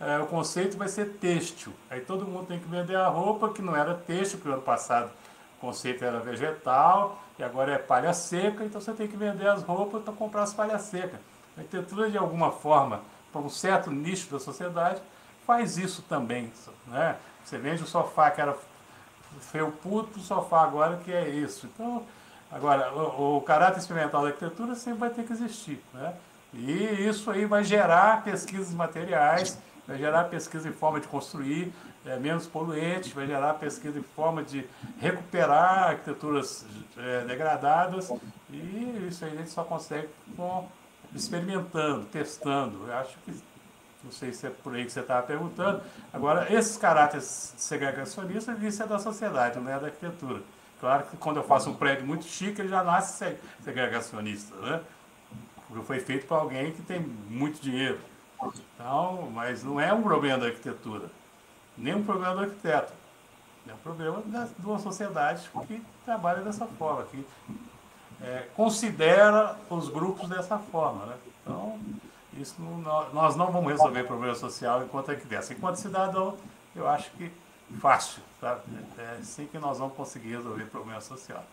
o conceito vai ser têxtil. Aí todo mundo tem que vender a roupa que não era têxtil, porque no ano passado o conceito era vegetal, e agora é palha seca, então você tem que vender as roupas para comprar as palhas secas. A arquitetura, de alguma forma, para um certo nicho da sociedade, faz isso também, né? Você vende o sofá que era felpudo, o sofá agora que é isso. Então, agora, o caráter experimental da arquitetura sempre vai ter que existir, né? E isso aí vai gerar pesquisas materiais, vai gerar pesquisa em forma de construir menos poluentes, vai gerar pesquisa em forma de recuperar arquiteturas degradadas, e isso aí a gente só consegue experimentando, testando. Eu acho que, não sei se é por aí que você estava perguntando. Agora, esses caráteres segregacionistas, isso é da sociedade, não é da arquitetura. Claro que quando eu faço um prédio muito chique, ele já nasce segregacionista, né? Porque foi feito por alguém que tem muito dinheiro. Então, mas não é um problema da arquitetura, nem um problema do arquiteto. É um problema de uma sociedade que trabalha dessa forma, que considera os grupos dessa forma, né? Então, isso nós não vamos resolver problema social enquanto arquiteto. Enquanto cidadão, eu acho que fácil, tá? É assim que nós vamos conseguir resolver problema social.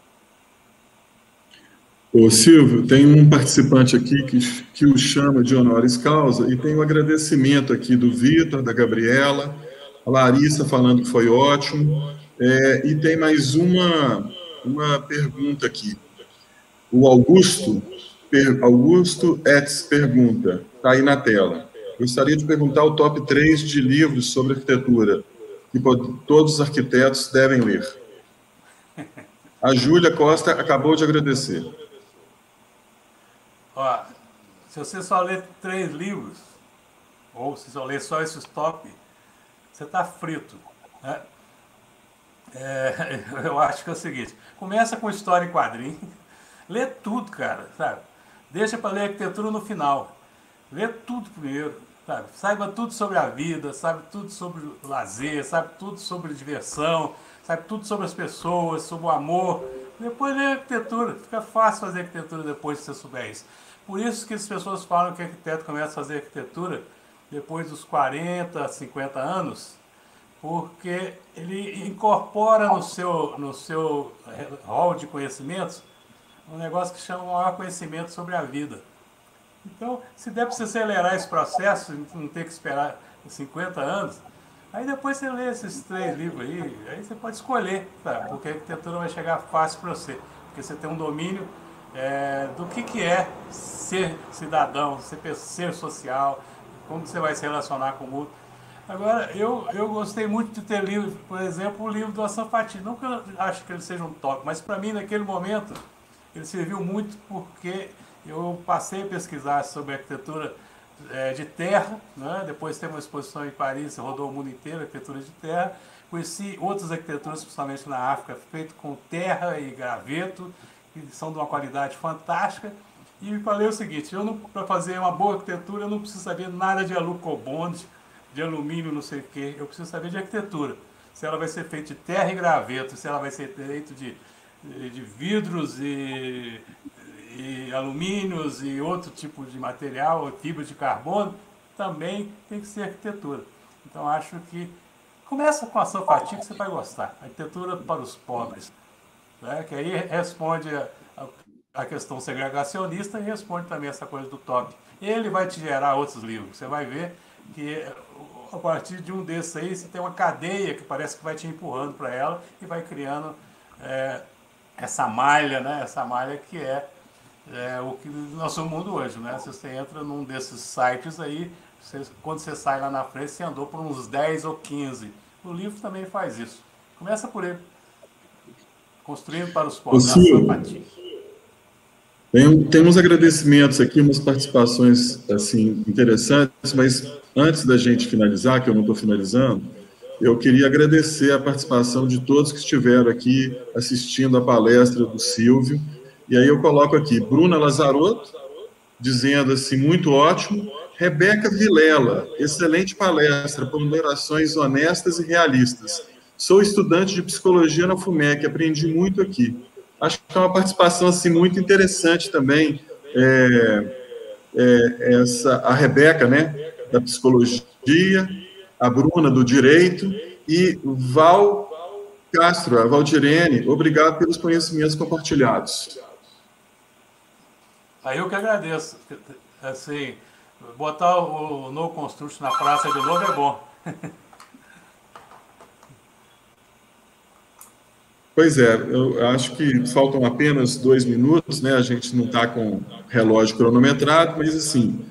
Ô Silvio, tem um participante aqui que o chama de honoris causa, e tem um agradecimento aqui do Vitor, da Gabriela, a Larissa falando que foi ótimo, e tem mais uma pergunta aqui. O Augusto Etz pergunta, está aí na tela. Gostaria de perguntar o top 3 de livros sobre arquitetura que todos os arquitetos devem ler. A Júlia Costa acabou de agradecer. Ó, se você só ler 3 livros, ou se só ler só esses top, você está frito, né? Eu acho que é o seguinte, começa com história em quadrinho, lê tudo, cara, sabe? Deixa para ler arquitetura no final. Lê tudo primeiro, sabe? Saiba tudo sobre a vida, sabe tudo sobre o lazer, sabe tudo sobre diversão, sabe tudo sobre as pessoas, sobre o amor. Depois lê arquitetura. Fica fácil fazer arquitetura depois que você souber isso. Por isso que as pessoas falam que o arquiteto começa a fazer arquitetura depois dos 40, 50 anos, porque ele incorpora no seu rol de conhecimentos um negócio que chama maior conhecimento sobre a vida. Então, se der para você acelerar esse processo, não ter que esperar 50 anos, aí depois você lê esses 3 livros aí você pode escolher, tá? Porque a arquitetura vai chegar fácil para você, porque você tem um domínio do que é ser cidadão, ser social, como você vai se relacionar com o mundo. Agora, eu gostei muito de ter lido, por exemplo, o livro do Hassan Fatih. Não que eu acho que ele seja um top, mas para mim, naquele momento, ele serviu muito porque eu passei a pesquisar sobre arquitetura de terra, né? Depois teve uma exposição em Paris, rodou o mundo inteiro, arquitetura de terra. Conheci outras arquiteturas, principalmente na África, feitas com terra e graveto, que são de uma qualidade fantástica. E falei o seguinte, para fazer uma boa arquitetura, eu não preciso saber nada de alucobond, de alumínio, não sei o quê. Eu preciso saber de arquitetura. Se ela vai ser feita de terra e graveto, se ela vai ser feita de vidros e alumínios e outro tipo de material, fibra de carbono, também tem que ser arquitetura. Então acho que começa com a Hassan Fatih que você vai gostar. Arquitetura para os pobres, né? Que aí responde a questão segregacionista e responde também essa coisa do top. Ele vai te gerar outros livros. Você vai ver que a partir de um desses aí você tem uma cadeia que parece que vai te empurrando para ela e vai criando essa malha, né? Essa malha que é o que nosso mundo hoje, né? Se você entra num desses sites aí, quando você sai lá na frente, você andou por uns 10 ou 15. O livro também faz isso. Começa por ele. Construindo para os pobres. Tem uns agradecimentos aqui, umas participações assim, interessantes, mas antes da gente finalizar, que eu não estou finalizando, eu queria agradecer a participação de todos que estiveram aqui assistindo a palestra do Silvio. E aí eu coloco aqui, Bruna Lazarotto, dizendo assim, muito ótimo. Rebeca Vilela, excelente palestra, ponderações honestas e realistas. Sou estudante de psicologia na FUMEC, aprendi muito aqui. Acho que é uma participação assim, muito interessante também, a Rebeca, né? da Psicologia, a Bruna, do Direito, e Val Castro, a Valdirene, obrigado pelos conhecimentos compartilhados. Aí eu que agradeço. Assim, botar o No Construction na praça de novo é bom. Pois é, eu acho que faltam apenas 2 minutos, né? A gente não está com relógio cronometrado, mas, assim,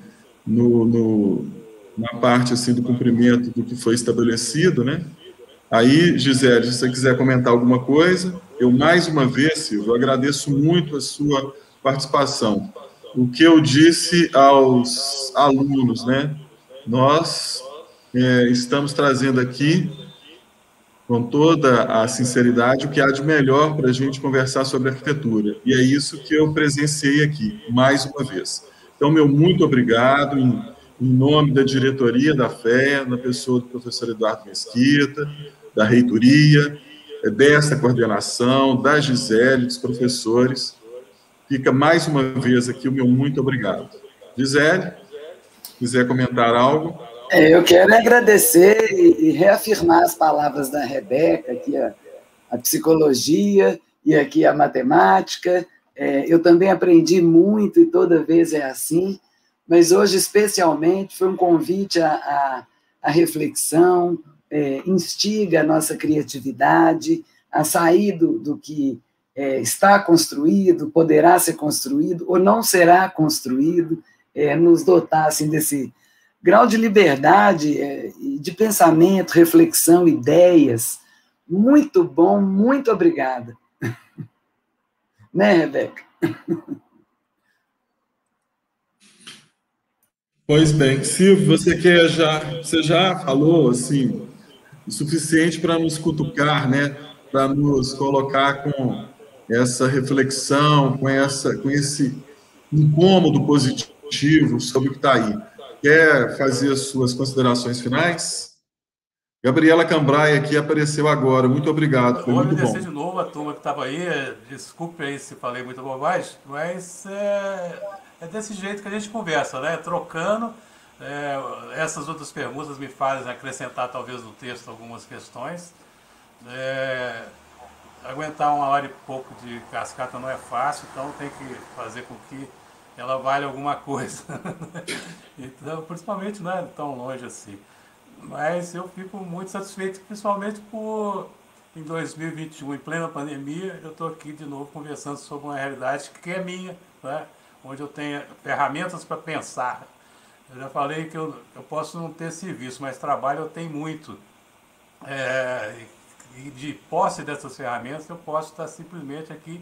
na parte assim, do cumprimento do que foi estabelecido, né? Aí, Gisele, se você quiser comentar alguma coisa, eu, mais uma vez, Silvio, agradeço muito a sua participação. O que eu disse aos alunos, né? Nós estamos trazendo aqui, com toda a sinceridade, o que há de melhor para a gente conversar sobre arquitetura. E é isso que eu presenciei aqui, mais uma vez. Então, meu muito obrigado, em nome da diretoria da FEA, na pessoa do professor Eduardo Mesquita, da reitoria, dessa coordenação, da Gisele, dos professores. Fica mais uma vez aqui o meu muito obrigado. Gisele, quiser comentar algo? Eu quero agradecer e reafirmar as palavras da Rebeca, aqui a psicologia e aqui a matemática. Eu também aprendi muito e toda vez é assim, mas hoje especialmente foi um convite à reflexão, instiga a nossa criatividade, a sair do que está construído, poderá ser construído ou não será construído, nos dotar assim, desse grau de liberdade, de pensamento, reflexão, ideias. Muito bom, muito obrigada. Né, Rebeca? Pois bem, Silvio, você já falou assim o suficiente para nos cutucar, né? Para nos colocar com essa reflexão, com esse incômodo positivo sobre o que está aí. Quer fazer as suas considerações finais? Gabriela Cambrai aqui apareceu agora. Muito obrigado, foi muito bom. Vou agradecer de novo a turma que estava aí. Desculpe aí se falei muita bobagem, mas é desse jeito que a gente conversa, né? Trocando. Essas outras perguntas me fazem acrescentar, talvez, no texto algumas questões. Aguentar 1 hora e pouco de cascata não é fácil, então tem que fazer com que ela vale alguma coisa. Então, principalmente não é tão longe assim. Mas eu fico muito satisfeito, principalmente por, em 2021, em plena pandemia, eu estou aqui de novo conversando sobre uma realidade que é minha, né? Onde eu tenho ferramentas para pensar. Eu já falei que eu posso não ter serviço, mas trabalho eu tenho muito. E de posse dessas ferramentas, eu posso estar simplesmente aqui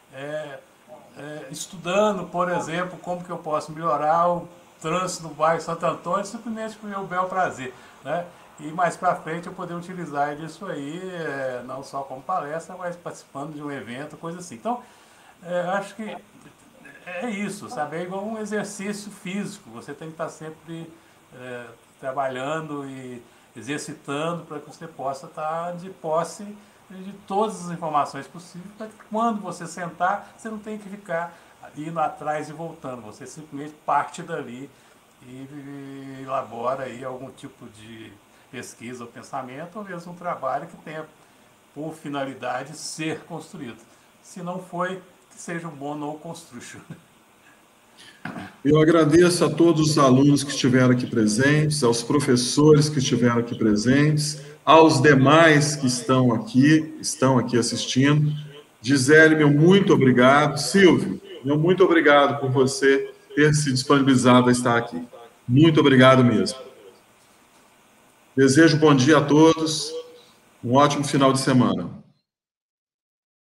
estudando, por exemplo, como que eu posso melhorar o trânsito no bairro Santo Antônio, simplesmente por meu bel prazer, né? E mais para frente eu poder utilizar disso aí, não só como palestra, mas participando de um evento, coisa assim. Então, acho que é isso, sabe? É igual um exercício físico, você tem que estar sempre trabalhando e exercitando para que você possa estar de posse de todas as informações possíveis, para que quando você sentar, você não tem que ficar indo atrás e voltando, você simplesmente parte dali e elabora aí algum tipo de pesquisa ou pensamento, ou mesmo um trabalho que tenha por finalidade ser construído. Se não foi, que seja um bom no construction. Eu agradeço a todos os alunos que estiveram aqui presentes, aos professores que estiveram aqui presentes, aos demais que estão aqui assistindo. Gisele, meu muito obrigado. Silvio, meu muito obrigado por você ter se disponibilizado a estar aqui. Muito obrigado mesmo. Desejo bom dia a todos, um ótimo final de semana.